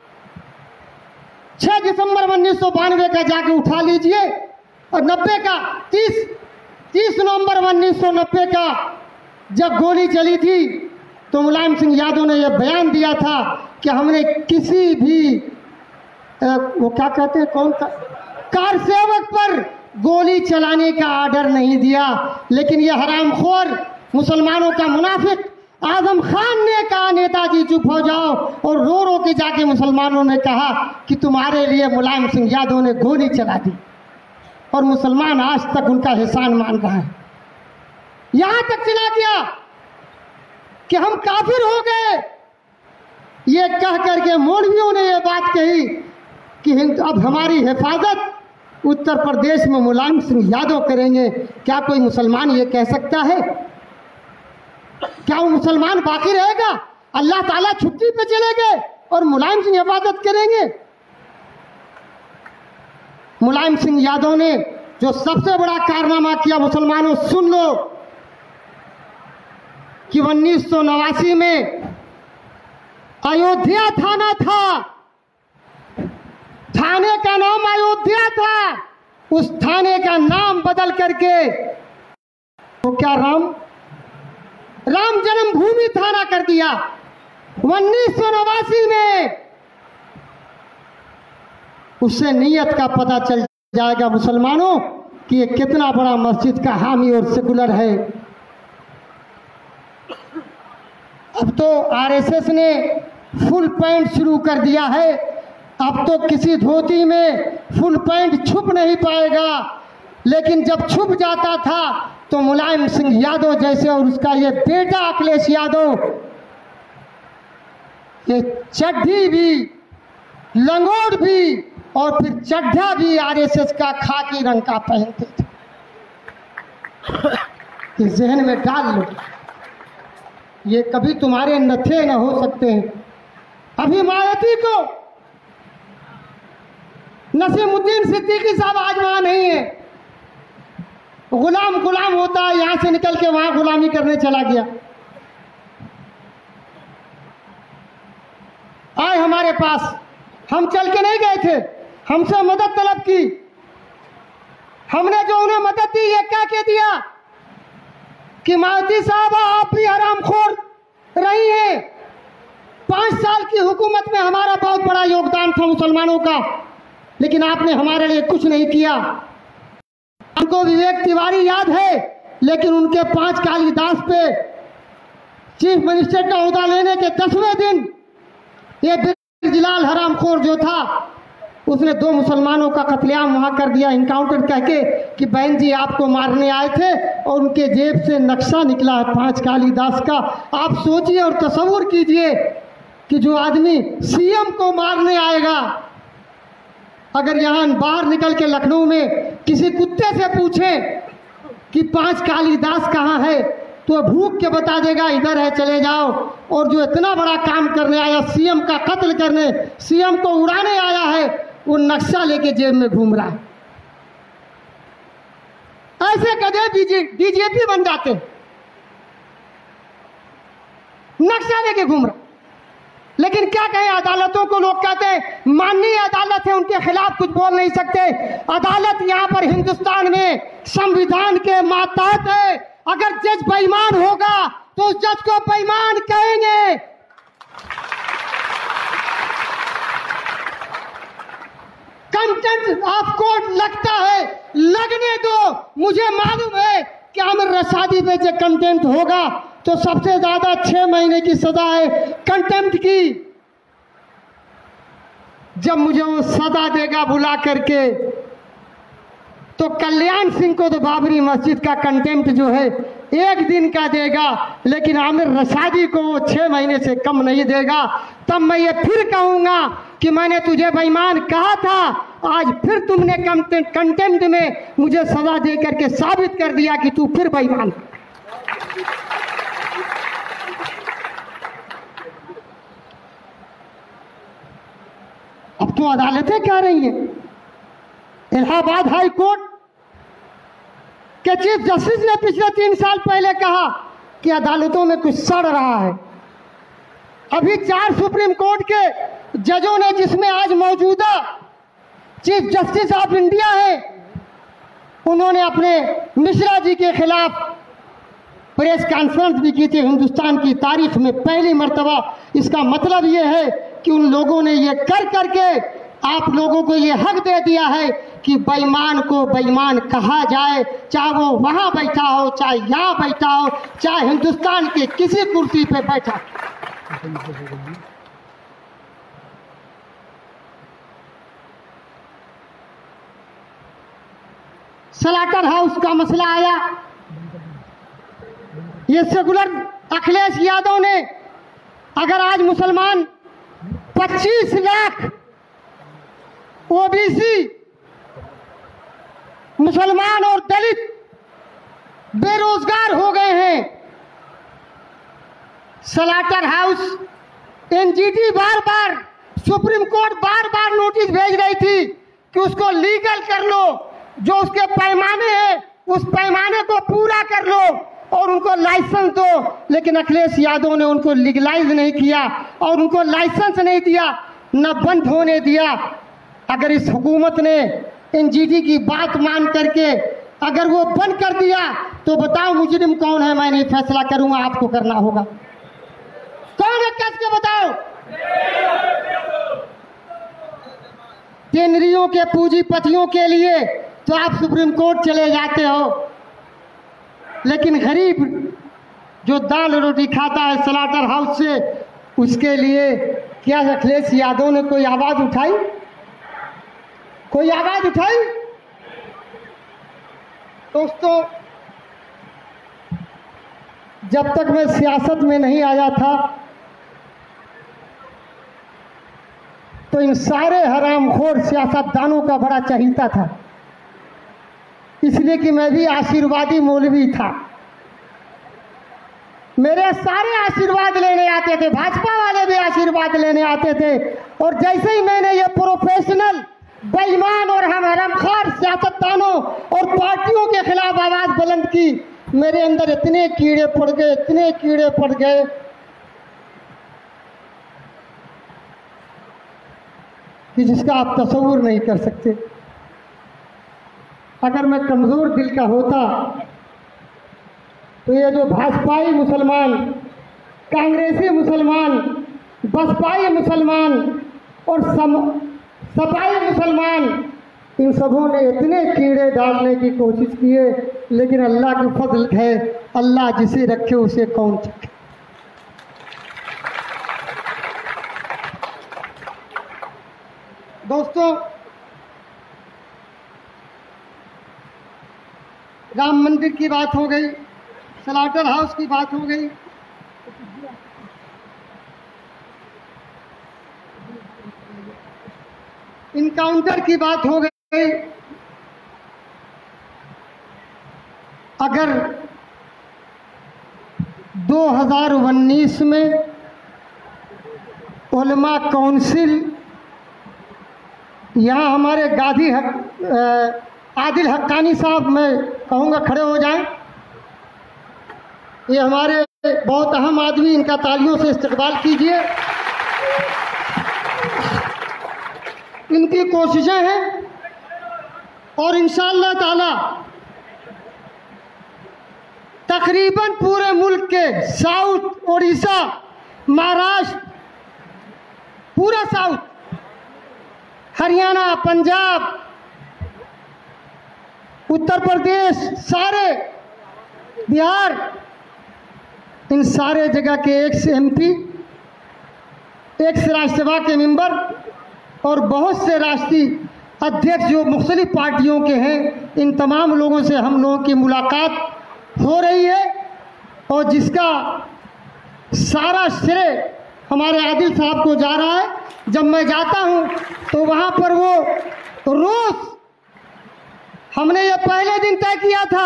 6 दिसंबर 1992 का जाके उठा लीजिए, और 90 का 30 नवंबर 1990 का जब गोली चली थी तो मुलायम सिंह यादव ने यह बयान दिया था कि हमने किसी भी वो क्या कहते हैं कौन का कार सेवक पर गोली चलाने का आर्डर नहीं दिया। लेकिन यह हरामखोर मुसलमानों का मुनाफिक आजम खान ने कहा नेताजी चुप हो जाओ, और रो रो के जाके मुसलमानों ने कहा कि तुम्हारे लिए मुलायम सिंह यादव ने गोली चला दी, और मुसलमान आज तक उनका एहसान मान रहा है। यहां तक चला गया कि हम काफिर हो गए, ये कह करके मौलवियों ने यह बात कही कि अब हमारी हिफाजत उत्तर प्रदेश में मुलायम सिंह यादव करेंगे। क्या कोई मुसलमान ये कह सकता है? क्या वो मुसलमान बाकी रहेगा? अल्लाह ताला छुट्टी पे चले गए और मुलायम सिंह हिफाजत करेंगे? मुलायम सिंह यादव ने जो सबसे बड़ा कारनामा किया, मुसलमानों सुन लो, कि 1989 में अयोध्या थाना था, थाने का नाम अयोध्या था, उस थाने का नाम बदल करके तो क्या राम जन्मभूमि थाना कर दिया 1989 में। उससे नीयत का पता चल जाएगा मुसलमानों कि ये कितना बड़ा मस्जिद का हामी और सेकुलर है। अब तो आरएसएस ने फुल पैंट शुरू कर दिया है। अब तो किसी धोती में फुल पैंट छुप नहीं पाएगा, लेकिन जब छुप जाता था तो मुलायम सिंह यादव जैसे और उसका ये बेटा अखिलेश यादव ये चड्ढी भी, लंगोट भी और फिर चड्ढा भी आरएसएस का खाकी रंग का पहनते थे। ये जहन में डाल लो, ये कभी तुम्हारे नथे न हो सकते हैं। अभी मायावती को नसीमुद्दीन सिद्दीकी साहब आज वहां नहीं है, गुलाम होता है, यहां से निकल के वहां गुलामी करने चला गया। आए हमारे पास, हम चल के नहीं गए थे, हमसे मदद तलब की, हमने जो उन्हें मदद दी ये क्या कह दिया कि मायावती साहब आप भी हरामखोर रही हैं, 5 साल की हुकूमत में हमारा बहुत बड़ा योगदान था मुसलमानों का, लेकिन आपने हमारे लिए कुछ नहीं किया। हमको विवेक तिवारी याद है, लेकिन उनके 5 कालिदास पे चीफ मिनिस्टर का ओहदा लेने के 10वें दिन ये बिलाल हरामखोर जो था उसने 2 मुसलमानों का कत्लेआम वहां कर दिया, इनकाउंटर कह के कि बहन जी आपको मारने आए थे, और उनके जेब से नक्शा निकला है 5 कालिदास का। आप सोचिए और तसव्वुर कीजिए कि जो आदमी सीएम को मारने आएगा, अगर यहाँ बाहर निकल के लखनऊ में किसी कुत्ते से पूछे कि 5 कालिदास कहाँ है तो भूख के बता देगा इधर है चले जाओ। और जो इतना बड़ा काम करने आया, सीएम का कत्ल करने, सीएम को उड़ाने आया है, वो नक्शा लेके जेब में घूम रहा है। ऐसे गधे डीजीपी बन जाते, नक्शा लेके घूम रहा। लेकिन क्या कहें, अदालतों को लोग कहते हैं माननीय अदालत है, उनके खिलाफ कुछ बोल नहीं सकते। अदालत यहाँ पर हिंदुस्तान में संविधान के मातहत है। अगर जज बेईमान होगा तो उस जज को बेईमान कहेंगे। कंटेंट ऑफ कोर्ट लगता है, लगने दो। मुझे मालूम है कि आमिर रसादी पे जो कंटेम्प्ट होगा तो सबसे ज्यादा 6 महीने की सजा है कंटेम्प्ट की। जब मुझे वो सजा देगा बुला करके, तो कल्याण सिंह को तो बाबरी मस्जिद का कंटेम्प्ट जो है 1 दिन का देगा, लेकिन आमिर रसादी को वो 6 महीने से कम नहीं देगा। तब मैं ये फिर कहूंगा कि मैंने तुझे बेईमान कहा था, आज फिर तुमने कंटेम्प्ट में मुझे सजा दे करके साबित कर दिया कि तू फिर बेईमान। अब तो अदालतें कह रही हैं, इलाहाबाद हाई कोर्ट के चीफ जस्टिस ने पिछले 3 साल पहले कहा कि अदालतों में कुछ सड़ रहा है। अभी 4 सुप्रीम कोर्ट के जजों ने, जिसमें आज मौजूदा चीफ जस्टिस ऑफ इंडिया है, उन्होंने अपने मिश्रा जी के खिलाफ प्रेस कॉन्फ्रेंस भी की थी हिंदुस्तान की तारीख में पहली मर्तबा। इसका मतलब ये है कि उन लोगों ने ये कर करके आप लोगों को ये हक दे दिया है कि बेईमान को बेईमान कहा जाए, चाहे वो वहाँ बैठा हो, चाहे यहाँ बैठा हो, चाहे हिंदुस्तान के किसी कुर्सी पे बैठा। स्लाटर हाउस का मसला आया, ये सेकुलर अखिलेश यादव ने अगर आज मुसलमान 25 लाख ओबीसी मुसलमान और दलित बेरोजगार हो गए हैं। स्लाटर हाउस एनजीटी बार बार सुप्रीम कोर्ट बार बार नोटिस भेज रही थी कि उसको लीगल कर लो, जो उसके पैमाने हैं उस पैमाने को पूरा कर लो और उनको लाइसेंस दो। लेकिन अखिलेश यादव ने उनको लीगलाइज नहीं किया और उनको लाइसेंस नहीं दिया, न बंद होने दिया। अगर इस हुकूमत ने एनजीटी की बात मान करके अगर वो बंद कर दिया तो बताओ मुजरिम कौन है? मैं नहीं फैसला करूंगा, आपको करना होगा। कौन है कस के बताओ? केंद्रियों के पूंजीपतियों के लिए तो आप सुप्रीम कोर्ट चले जाते हो, लेकिन गरीब जो दाल रोटी खाता है स्लाटर हाउस से, उसके लिए क्या अखिलेश यादव ने कोई आवाज उठाई? कोई आवाज उठाई? दोस्तों, जब तक मैं सियासत में नहीं आया था तो इन सारे हरामखोर सियासतदानों का बड़ा चहीता था, इसलिए कि मैं भी आशीर्वादी मौलवी था। मेरे सारे आशीर्वाद लेने आते थे, भाजपा वाले भी आशीर्वाद लेने आते थे। और जैसे ही मैंने ये प्रोफेशनल बेईमान और हम हरामखोर सियासतदानों और पार्टियों के खिलाफ आवाज बुलंद की, मेरे अंदर इतने कीड़े पड़ गए, इतने कीड़े पड़ गए कि जिसका आप तस्वुर नहीं कर सकते। अगर मैं कमज़ोर दिल का होता तो ये जो भाजपाई मुसलमान, कांग्रेसी मुसलमान, बसपाई मुसलमान और सपाई मुसलमान, इन सबों ने इतने कीड़े डालने की कोशिश किए, लेकिन अल्लाह की फजल है, अल्लाह जिसे रखे उसे कौन चखे। दोस्तों, राम मंदिर की बात हो गई, स्लाटर हाउस की बात हो गई, इनकाउंटर की बात हो गई। अगर 2019 में उलमा काउंसिल यहाँ हमारे गादी आदिल हक्कानी साहब, मैं कहूँगा खड़े हो जाएं। ये हमारे बहुत अहम आदमी, इनका तालियों से इस्तकबाल कीजिए। इनकी कोशिशें हैं और इंशाअल्लाह ताला तकरीबन पूरे मुल्क के साउथ, उड़ीसा, महाराष्ट्र, पूरा साउथ, हरियाणा, पंजाब, उत्तर प्रदेश, सारे बिहार, इन सारे जगह के एक्स एमपी, एक्स राज्यसभा के मेंबर और बहुत से राष्ट्रीय अध्यक्ष जो मुख्तलिफ पार्टियों के हैं, इन तमाम लोगों से हम लोगों की मुलाकात हो रही है। और जिसका सारा श्रेय हमारे आदिल साहब को जा रहा है। जब मैं जाता हूं तो वहां पर वो रोज, हमने ये पहले दिन तय किया था,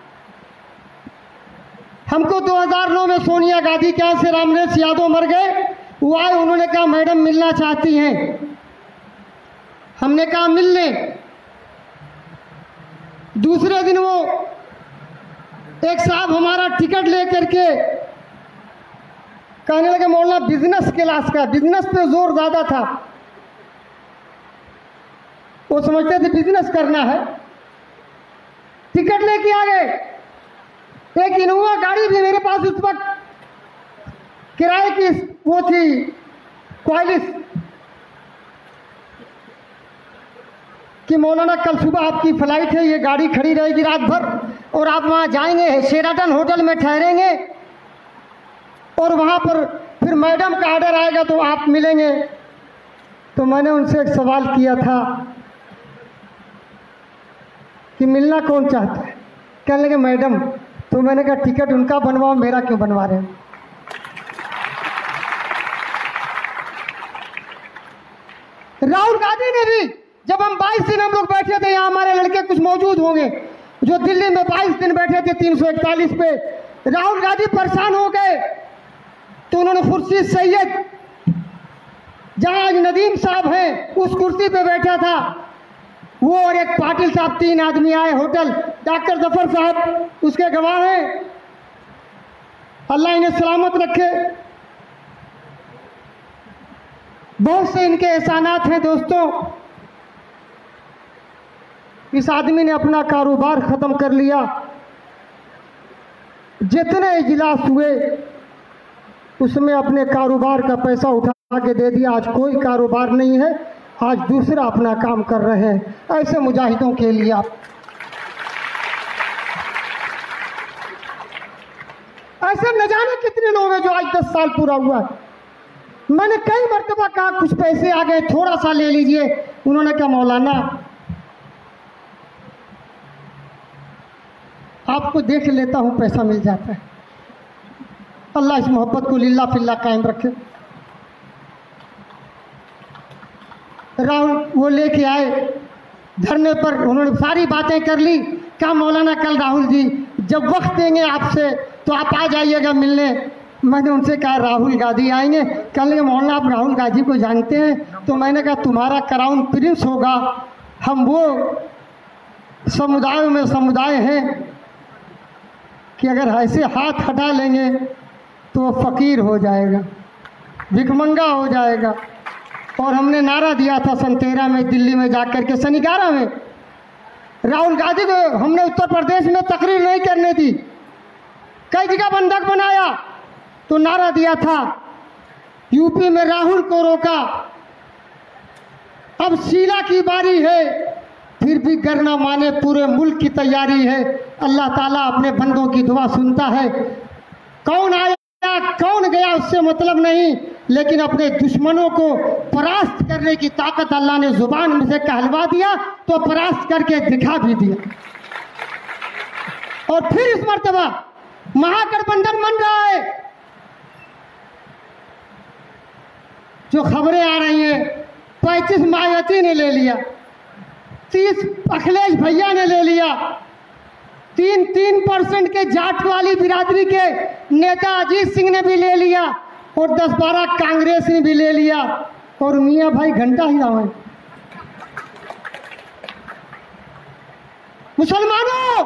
हमको 2009 में सोनिया गांधी के यहाँ से रामनेश यादव मर गए, वो आए, उन्होंने कहा मैडम मिलना चाहती हैं। हमने कहा मिल लें। दूसरे दिन वो एक साहब हमारा टिकट लेकर के कहने लगे मौलाना बिजनेस क्लास का, बिजनेस पे जोर ज्यादा था, वो समझते थे बिजनेस करना है, टिकट लेके आ गए। एक इनोवा गाड़ी भी मेरे पास उस वक्त किराए की वो थी, क्वालिस, कि मौलाना कल सुबह आपकी फ्लाइट है, ये गाड़ी खड़ी रहेगी रात भर और आप वहाँ जाएंगे, शेराटन होटल में ठहरेंगे और वहाँ पर फिर मैडम का ऑर्डर आएगा तो आप मिलेंगे। तो मैंने उनसे एक सवाल किया था कि मिलना कौन चाहता है? कहने लगे मैडम। तो मैंने कहा टिकट उनका बनवाओ, मेरा क्यों बनवा रहे हो? राहुल गांधी ने भी, जब हम 22 दिन हम लोग बैठे थे यहाँ, हमारे लड़के कुछ मौजूद होंगे जो दिल्ली में 22 दिन बैठे थे 341 पे, राहुल गांधी परेशान हो गए तो उन्होंने खुर्शीद सैयद, जहां आज नदीम साहब हैं, उस कुर्सी पे बैठा था वो और एक पाटिल साहब, 3 आदमी आए होटल, डॉक्टर जफर साहब उसके गवाह हैं, अल्लाह इन्हें सलामत रखे। बहुत से इनके एहसानात हैं दोस्तों। इस आदमी ने अपना कारोबार ख़त्म कर लिया, जितने इजलास हुए उसमें अपने कारोबार का पैसा उठा के दे दिया। आज कोई कारोबार नहीं है, आज दूसरा अपना काम कर रहे हैं। ऐसे मुजाहिदों के लिए आप, ऐसे न जाने कितने लोग हैं जो आज 10 साल पूरा हुआ है। मैंने कई मरतबा कहा कुछ पैसे आ गए, थोड़ा सा ले लीजिए। उन्होंने कहा मौलाना आपको देख लेता हूं, पैसा मिल जाता है। अल्लाह इस मोहब्बत को लिल्ला फिल्ला कायम रखे। राहुल वो लेके आए धरने पर, उन्होंने सारी बातें कर ली। कहा मौलाना कल राहुल जी जब वक्त देंगे आपसे तो आप आ जाइएगा मिलने। मैंने उनसे कहा राहुल गांधी आएंगे? कहने लगे मौलाना आप राहुल गांधी को जानते हैं? तो मैंने कहा तुम्हारा क्राउन प्रिंस होगा, हम वो समुदायों में समुदाय हैं कि अगर ऐसे हाथ हटा लेंगे तो वो फ़कीर हो जाएगा, भिखमंगा हो जाएगा। और हमने नारा दिया था सन 13 में दिल्ली में जाकर के, सन 11 में राहुल गांधी को हमने उत्तर प्रदेश में तकरीर नहीं करने दी, कई जगह बंधक बनाया तो नारा दिया था, यूपी में राहुल को रोका, अब शीला की बारी है, फिर भी करना माने पूरे मुल्क की तैयारी है। अल्लाह ताला अपने बंदों की दुआ सुनता है। कौन आया कौन गया उससे मतलब नहीं, लेकिन अपने दुश्मनों को परास्त करने की ताकत अल्लाह ने जुबान में से कहलवा दिया तो परास्त करके दिखा भी दिया। और फिर इस मर्तबा महागठबंधन बन रहा है। जो खबरें आ रही हैं 35 मायावती ने ले लिया, 30 अखिलेश भैया ने ले लिया, 3% के जाट वाली बिरादरी के नेता अजीत सिंह ने भी ले लिया और 10-12 कांग्रेस ने भी ले लिया। और मियाँ भाई घंटा ही रहा है। मुसलमानों,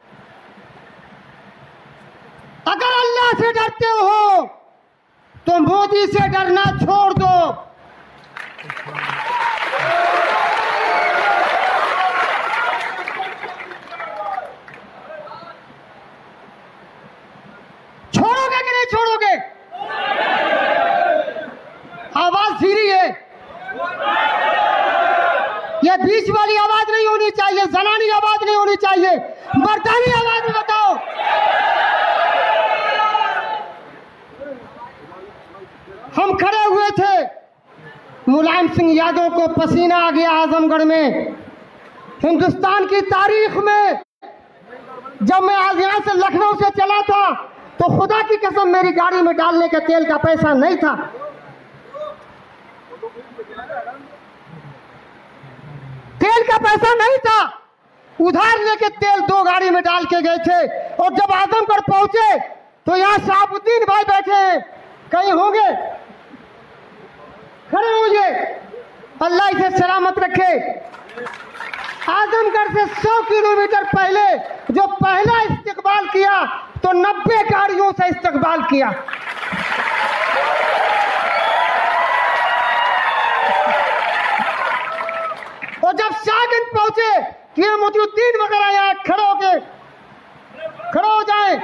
अगर अल्लाह से डरते हो तो मोदी से डरना छोड़ दो। छोड़ोगे कि नहीं छोड़ोगे? आवाज धीरी है, ये बीच वाली आवाज नहीं होनी चाहिए, जनानी आवाज नहीं होनी चाहिए, मर्दानी आवाज में बताओ। हम खड़े हुए थे, मुलायम सिंह यादव को पसीना आ गया आजमगढ़ में। हिंदुस्तान की तारीख में जब मैं आज यहां से लखनऊ से चला था तो खुदा की कसम मेरी गाड़ी में डालने के तेल का पैसा नहीं था। तेल का पैसा नहीं था, उधार लेके तेल 2 गाड़ी में डाल के गए थे। और जब आजमगढ़ पहुंचे तो यहाँ शहाबुद्दीन भाई बैठे हैं, कहीं होंगे, खड़े होंगे, अल्लाह इसे सलामत रखे। आजमगढ़ से 100 किलोमीटर पहले जो पहला इस्तकबाल किया तो 90 गाड़ियों से इस्तकबाल किया। और जब शाहगंज पहुंचे कि मोतीउद्दीन वगैरह यहाँ खड़े होके खड़े हो जाएं।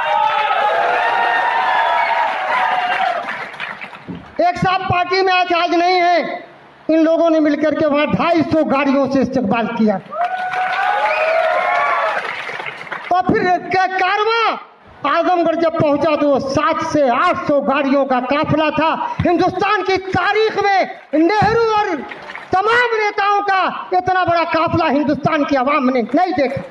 एक साथ पार्टी में आज नहीं है, इन लोगों ने मिलकर के वहां 250 गाड़ियों से इस्तेमाल किया और फिर कारवां आजमगढ़ जब पहुंचा तो 700 से 800 गाड़ियों का काफिला था। हिंदुस्तान की तारीख में नेहरू और तमाम नेताओं का इतना बड़ा काफिला हिंदुस्तान की आवाम ने नहीं देखा।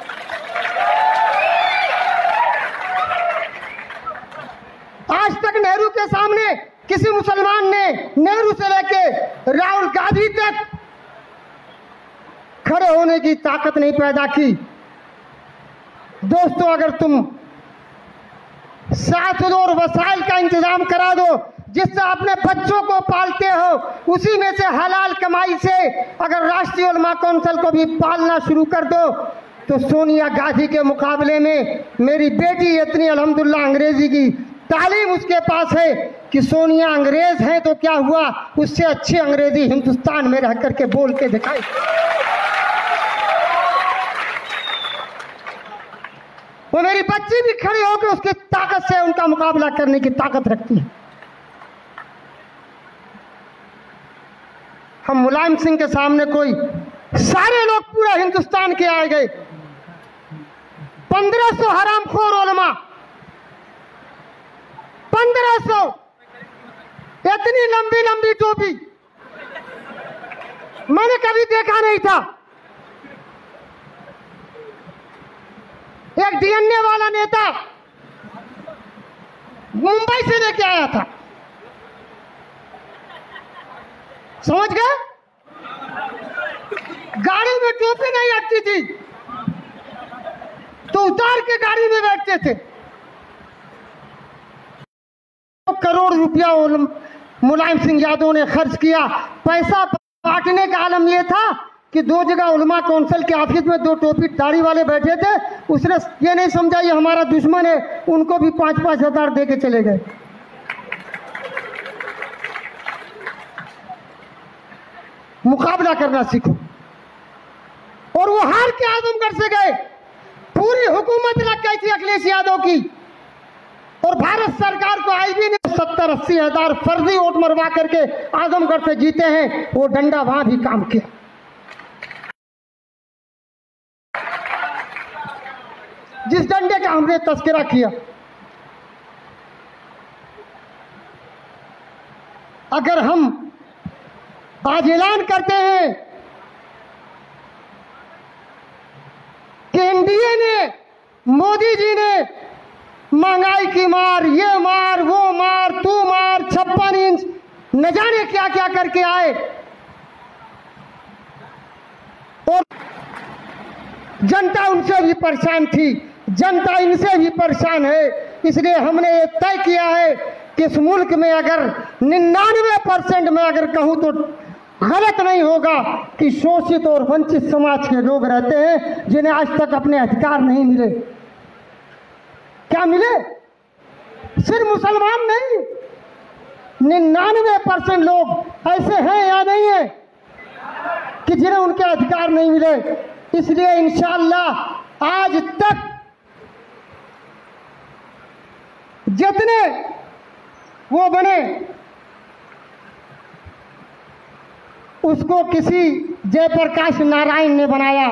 आज तक नेहरू के सामने किसी मुसलमान ने नेहरू से लेके राहुल गांधी तक खड़े होने की ताकत नहीं पैदा की। दोस्तों, अगर तुम साथ दो और वसाइल का इंतजाम करा दो, जिससे अपने बच्चों को पालते हो, उसी में से हलाल कमाई से अगर राष्ट्रीय उलमा कौंसिल को भी पालना शुरू कर दो, तो सोनिया गांधी के मुकाबले में मेरी बेटी इतनी अल्हम्दुलिल्लाह अंग्रेजी की तालीम उसके पास है कि सोनिया अंग्रेज है तो क्या हुआ, उससे अच्छी अंग्रेजी हिंदुस्तान में रह करके बोल के दिखाई। वो मेरी बच्ची भी खड़ी होकर उसकी ताकत से उनका मुकाबला करने की ताकत रखती है। हम मुलायम सिंह के सामने कोई सारे लोग पूरा हिंदुस्तान के आए गए, 1500 हरामखोर उलमा, 1500, इतनी लंबी लंबी टोपी मैंने कभी देखा नहीं था। एक डीएनए वाला नेता मुंबई से लेके आया था, समझ गए? गाड़ी में टोपी नहीं हटती थी तो उतार के गाड़ी में बैठते थे। करोड़ रुपया मुलायम सिंह यादव ने खर्च किया। पैसा बांटने का आलम यह था कि 2 जगह उलमा कौंसिल के ऑफिस में 2 टोपी दाढ़ी वाले बैठे थे। उसने ये नहीं समझा ये हमारा दुश्मन है, उनको भी 5-5 हजार दे के चले गए। मुकाबला करना सीखो। और वो हार के आजमगढ़ से गए, पूरी हुकूमत लग गई थी अखिलेश यादव की, और भारत सरकार को आईबी ने 70-80 हजार फर्जी वोट मरवा करके आजमगढ़ से जीते हैं। वो डंडा वहां भी काम किया। जिस डंडे का हमने तस्करा किया, अगर हम आज ऐलान करते हैं कि एनडीए ने, मोदी जी ने महंगाई की मार, ये मार, वो मार, तू मार, 56 इंच न जाने क्या क्या करके आए, और जनता उनसे भी परेशान थी, जनता इनसे भी परेशान है। इसलिए हमने ये तय किया है कि इस मुल्क में अगर 99% में अगर कहूं तो गलत नहीं होगा कि शोषित और वंचित समाज के लोग रहते हैं जिन्हें आज तक अपने अधिकार नहीं मिले। क्या मिले? सिर्फ मुसलमान नहीं, 99% लोग ऐसे हैं या नहीं है कि जिन्हें उनके अधिकार नहीं मिले। इसलिए इंशाअल्लाह आज तक जितने वो बने, उसको किसी जयप्रकाश नारायण ने बनाया,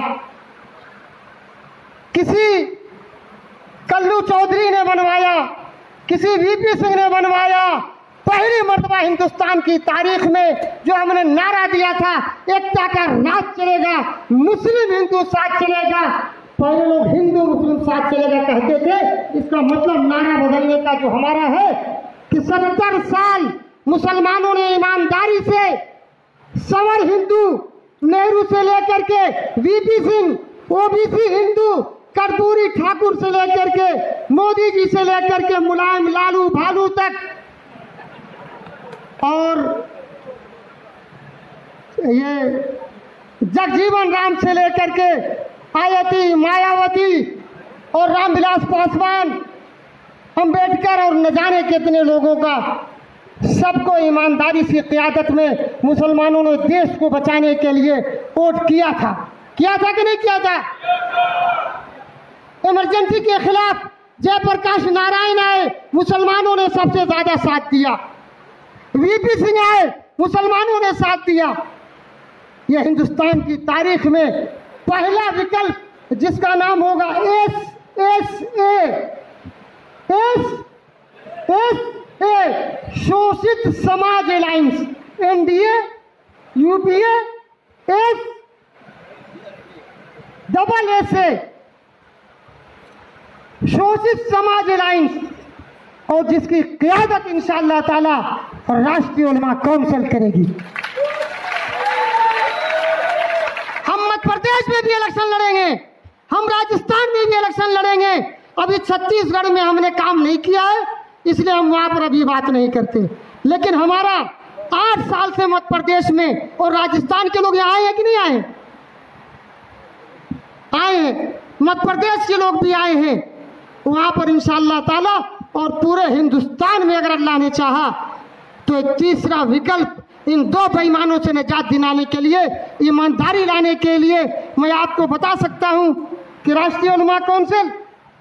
किसी कल्लू चौधरी ने बनवाया, किसी वीपी सिंह ने बनवाया। पहली मर्तबा हिंदुस्तान की तारीख में जो हमने नारा दिया था, एकता का राज चलेगा, मुस्लिम हिंदू साथ चलेगा। पहले लोग हिंदू मुस्लिम साथ चलेगा कहते थे, इसका मतलब नारा बदलने का जो हमारा है कि 70 साल मुसलमानों ने ईमानदारी से संवर हिंदू, नेहरू से लेकर के वीपी सिंह, ओबीसी हिंदू, कर्पूरी ठाकुर से लेकर के मोदी जी से लेकर के मुलायम लालू भालू तक, और ये जगजीवन राम से लेकर के आयती, मायावती और रामविलास पासवान, अंबेडकर और न जाने कितने लोगों का, सबको ईमानदारी से क़यादत में मुसलमानों ने देश को बचाने के लिए वोट किया था कि नहीं किया था? इमरजेंसी के खिलाफ जयप्रकाश नारायण आए, मुसलमानों ने सबसे ज्यादा साथ दिया। वीपी सिंह आए, मुसलमानों ने साथ दिया। यह हिंदुस्तान की तारीख में पहला विकल्प जिसका नाम होगा S Shoshit Samaj alliance, NDA, UPA, S double S A, Shoshit Samaj alliance, और जिसकी क़यादत इंशाअल्लाह ताला राष्ट्रीय उलमा काउंसिल करेगी। हम मध्य प्रदेश में भी इलेक्शन लड़ेंगे, हम राजस्थान में भी इलेक्शन लड़ेंगे। अभी छत्तीसगढ़ में हमने काम नहीं किया है, इसलिए हम वहां पर अभी बात नहीं करते। लेकिन हमारा 8 साल से मध्य प्रदेश में और राजस्थान के लोग यहाँ आए हैं कि नहीं आए? आए हैं, मध्य प्रदेश के लोग भी आए हैं। वहां पर इंशाअल्लाह ताला और पूरे हिंदुस्तान में अगर अल्लाह ने चाहा तो एक तीसरा विकल्प इन दो बेईमानों से निजात दिलाने के लिए, ईमानदारी लाने के लिए मैं आपको बता सकता हूं कि राष्ट्रीय उलमा काउंसिल,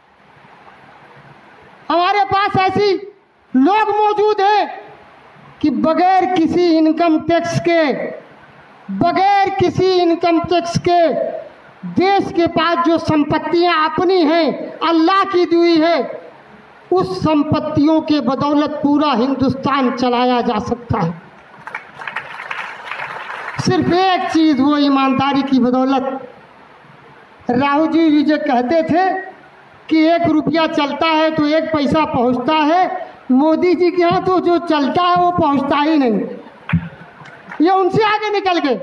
हमारे पास ऐसी लोग मौजूद हैं कि बगैर किसी इनकम टैक्स के देश के पास जो संपत्तियां अपनी हैं, अल्लाह की दी हुई है, उस संपत्तियों के बदौलत पूरा हिंदुस्तान चलाया जा सकता है। सिर्फ एक चीज, वो ईमानदारी की बदौलत। राहुल जी जो कहते थे कि 1 रुपया चलता है तो 1 पैसा पहुंचता है, मोदी जी के यहाँ तो जो चलता है वो पहुंचता ही नहीं। ये उनसे आगे निकल गए।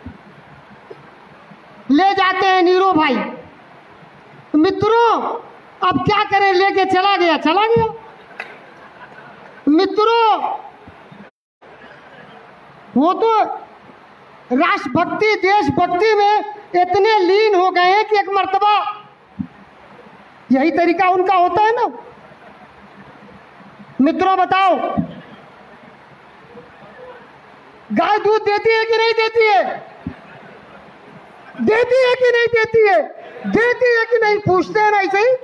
ले जाते हैं नीरो भाई, मित्रों अब क्या करें, लेके चला गया मित्रों। वो तो राष्ट्रभक्ति देशभक्ति में इतने लीन हो गए हैं कि एक मर्तबा, यही तरीका उनका होता है ना। मित्रों बताओ, गाय दूध देती है कि नहीं देती है? देती है कि नहीं देती है? देती है कि नहीं? पूछते हैं ना ऐसे ही।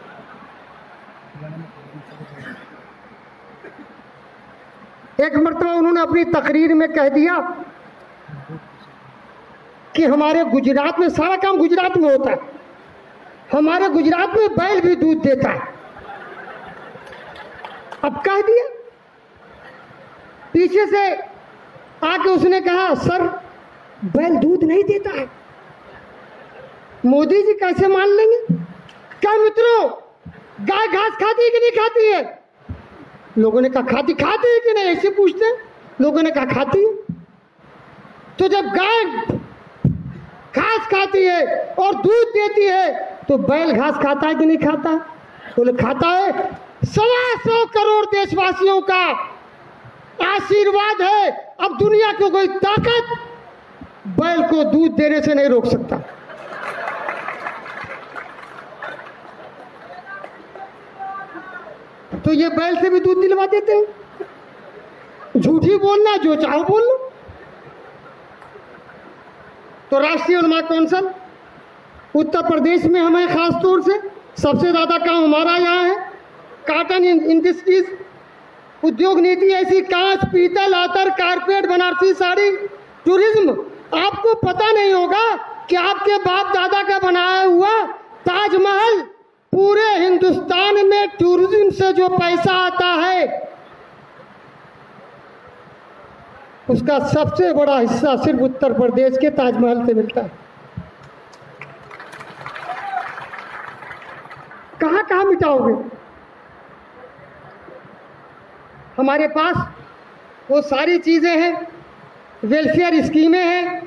एक मर्तबा उन्होंने अपनी तकरीर में कह दिया कि हमारे गुजरात में सारा काम गुजरात में होता है, हमारे गुजरात में बैल भी दूध देता है। अब कह दिया। पीछे से आके उसने कहा, सर बैल दूध नहीं देता है। मोदी जी कैसे मान लेंगे? क्या मित्रों, गाय घास खाती है कि नहीं खाती है? लोगों ने कहा खाती है कि नहीं, ऐसे पूछते हैं। लोगों ने कहा खाती है। तो जब गाय घास खाती है और दूध देती है तो बैल घास खाता है कि नहीं खाता है? बोले खाता है। 125 करोड़ देशवासियों का आशीर्वाद है। अब दुनिया की कोई ताकत बैल को दूध देने से नहीं रोक सकता। तो ये बैल से भी दूध दिलवा देते हैं। झूठी बोलना, जो चाहो बोल लो। तो राष्ट्रीय उलमा काउंसिल उत्तर प्रदेश में हमें खास तौर से सबसे ज्यादा काम हमारा यहाँ है। कॉटन इंडस्ट्रीज, उद्योग नीति ऐसी, कांच, पीतल, आतर, कारपेट, बनारसी साड़ी, टूरिज्म। आपको पता नहीं होगा कि आपके बाप दादा का बनाया हुआ ताजमहल, पूरे हिंदुस्तान में टूरिज्म से जो पैसा आता है उसका सबसे बड़ा हिस्सा सिर्फ उत्तर प्रदेश के ताजमहल से मिलता है। कहां कहां मिटाओगे? हमारे पास वो सारी चीजें हैं, वेलफेयर स्कीमें हैं,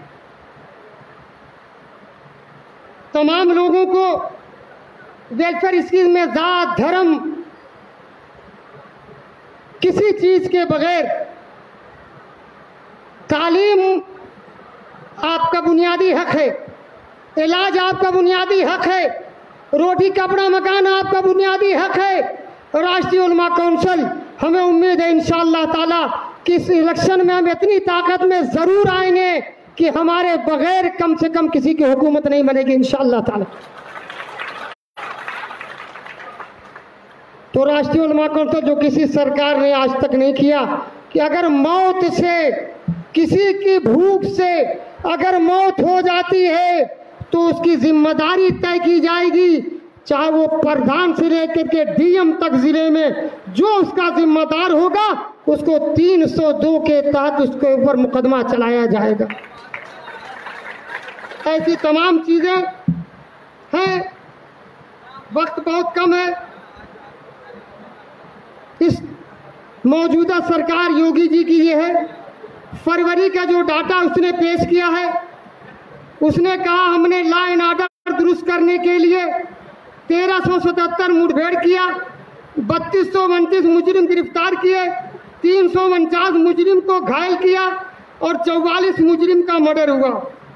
तमाम लोगों को वेलफेयर स्कीम में जात धर्म किसी चीज के बगैर, तालीम आपका बुनियादी हक है, इलाज आपका बुनियादी हक है, रोटी कपड़ा मकान आपका बुनियादी हक है। राष्ट्रीय उलमा काउंसिल, हमें उम्मीद है इंशाअल्लाह ताला कि इस इलेक्शन में हम इतनी ताकत में जरूर आएंगे कि हमारे बगैर कम से कम किसी की हुकूमत नहीं बनेगी इंशाअल्लाह ताला। तो राष्ट्रीय उलमा काउंसिल, जो किसी सरकार ने आज तक नहीं किया, कि अगर मौत से, किसी की भूख से अगर मौत हो जाती है तो उसकी जिम्मेदारी तय की जाएगी, चाहे वो प्रधान से लेकर के डीएम तक जिले में जो उसका जिम्मेदार होगा उसको 302 के तहत उसके ऊपर मुकदमा चलाया जाएगा। ऐसी तमाम चीजें हैं। वक्त बहुत कम है। इस मौजूदा सरकार योगी जी की ये है, फरवरी का जो डाटा उसने पेश किया है, उसने कहा हमने लॉ एंड ऑर्डर दुरुस्त करने के लिए 1377 मुठभेड़ किया, 3229 मुजरिम गिरफ्तार किए, 349 मुजरिम को घायल किया और 44 मुजरिम का मर्डर हुआ।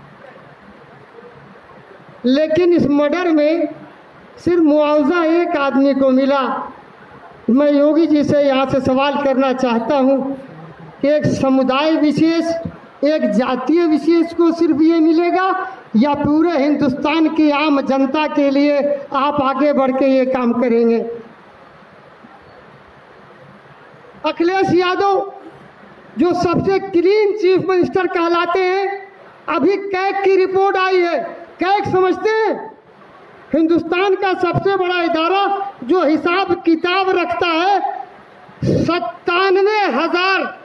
लेकिन इस मर्डर में सिर्फ मुआवजा एक आदमी को मिला। मैं योगी जी से यहाँ से सवाल करना चाहता हूँ कि एक समुदाय विशेष, एक जातीय विशेष को सिर्फ ये मिलेगा या पूरे हिंदुस्तान की आम जनता के लिए आप आगे बढ़ के ये काम करेंगे? अखिलेश यादव जो सबसे क्लीन चीफ मिनिस्टर कहलाते हैं, अभी कैग की रिपोर्ट आई है। कैग समझते हैं? हिंदुस्तान का सबसे बड़ा इदारा जो हिसाब किताब रखता है। 97,000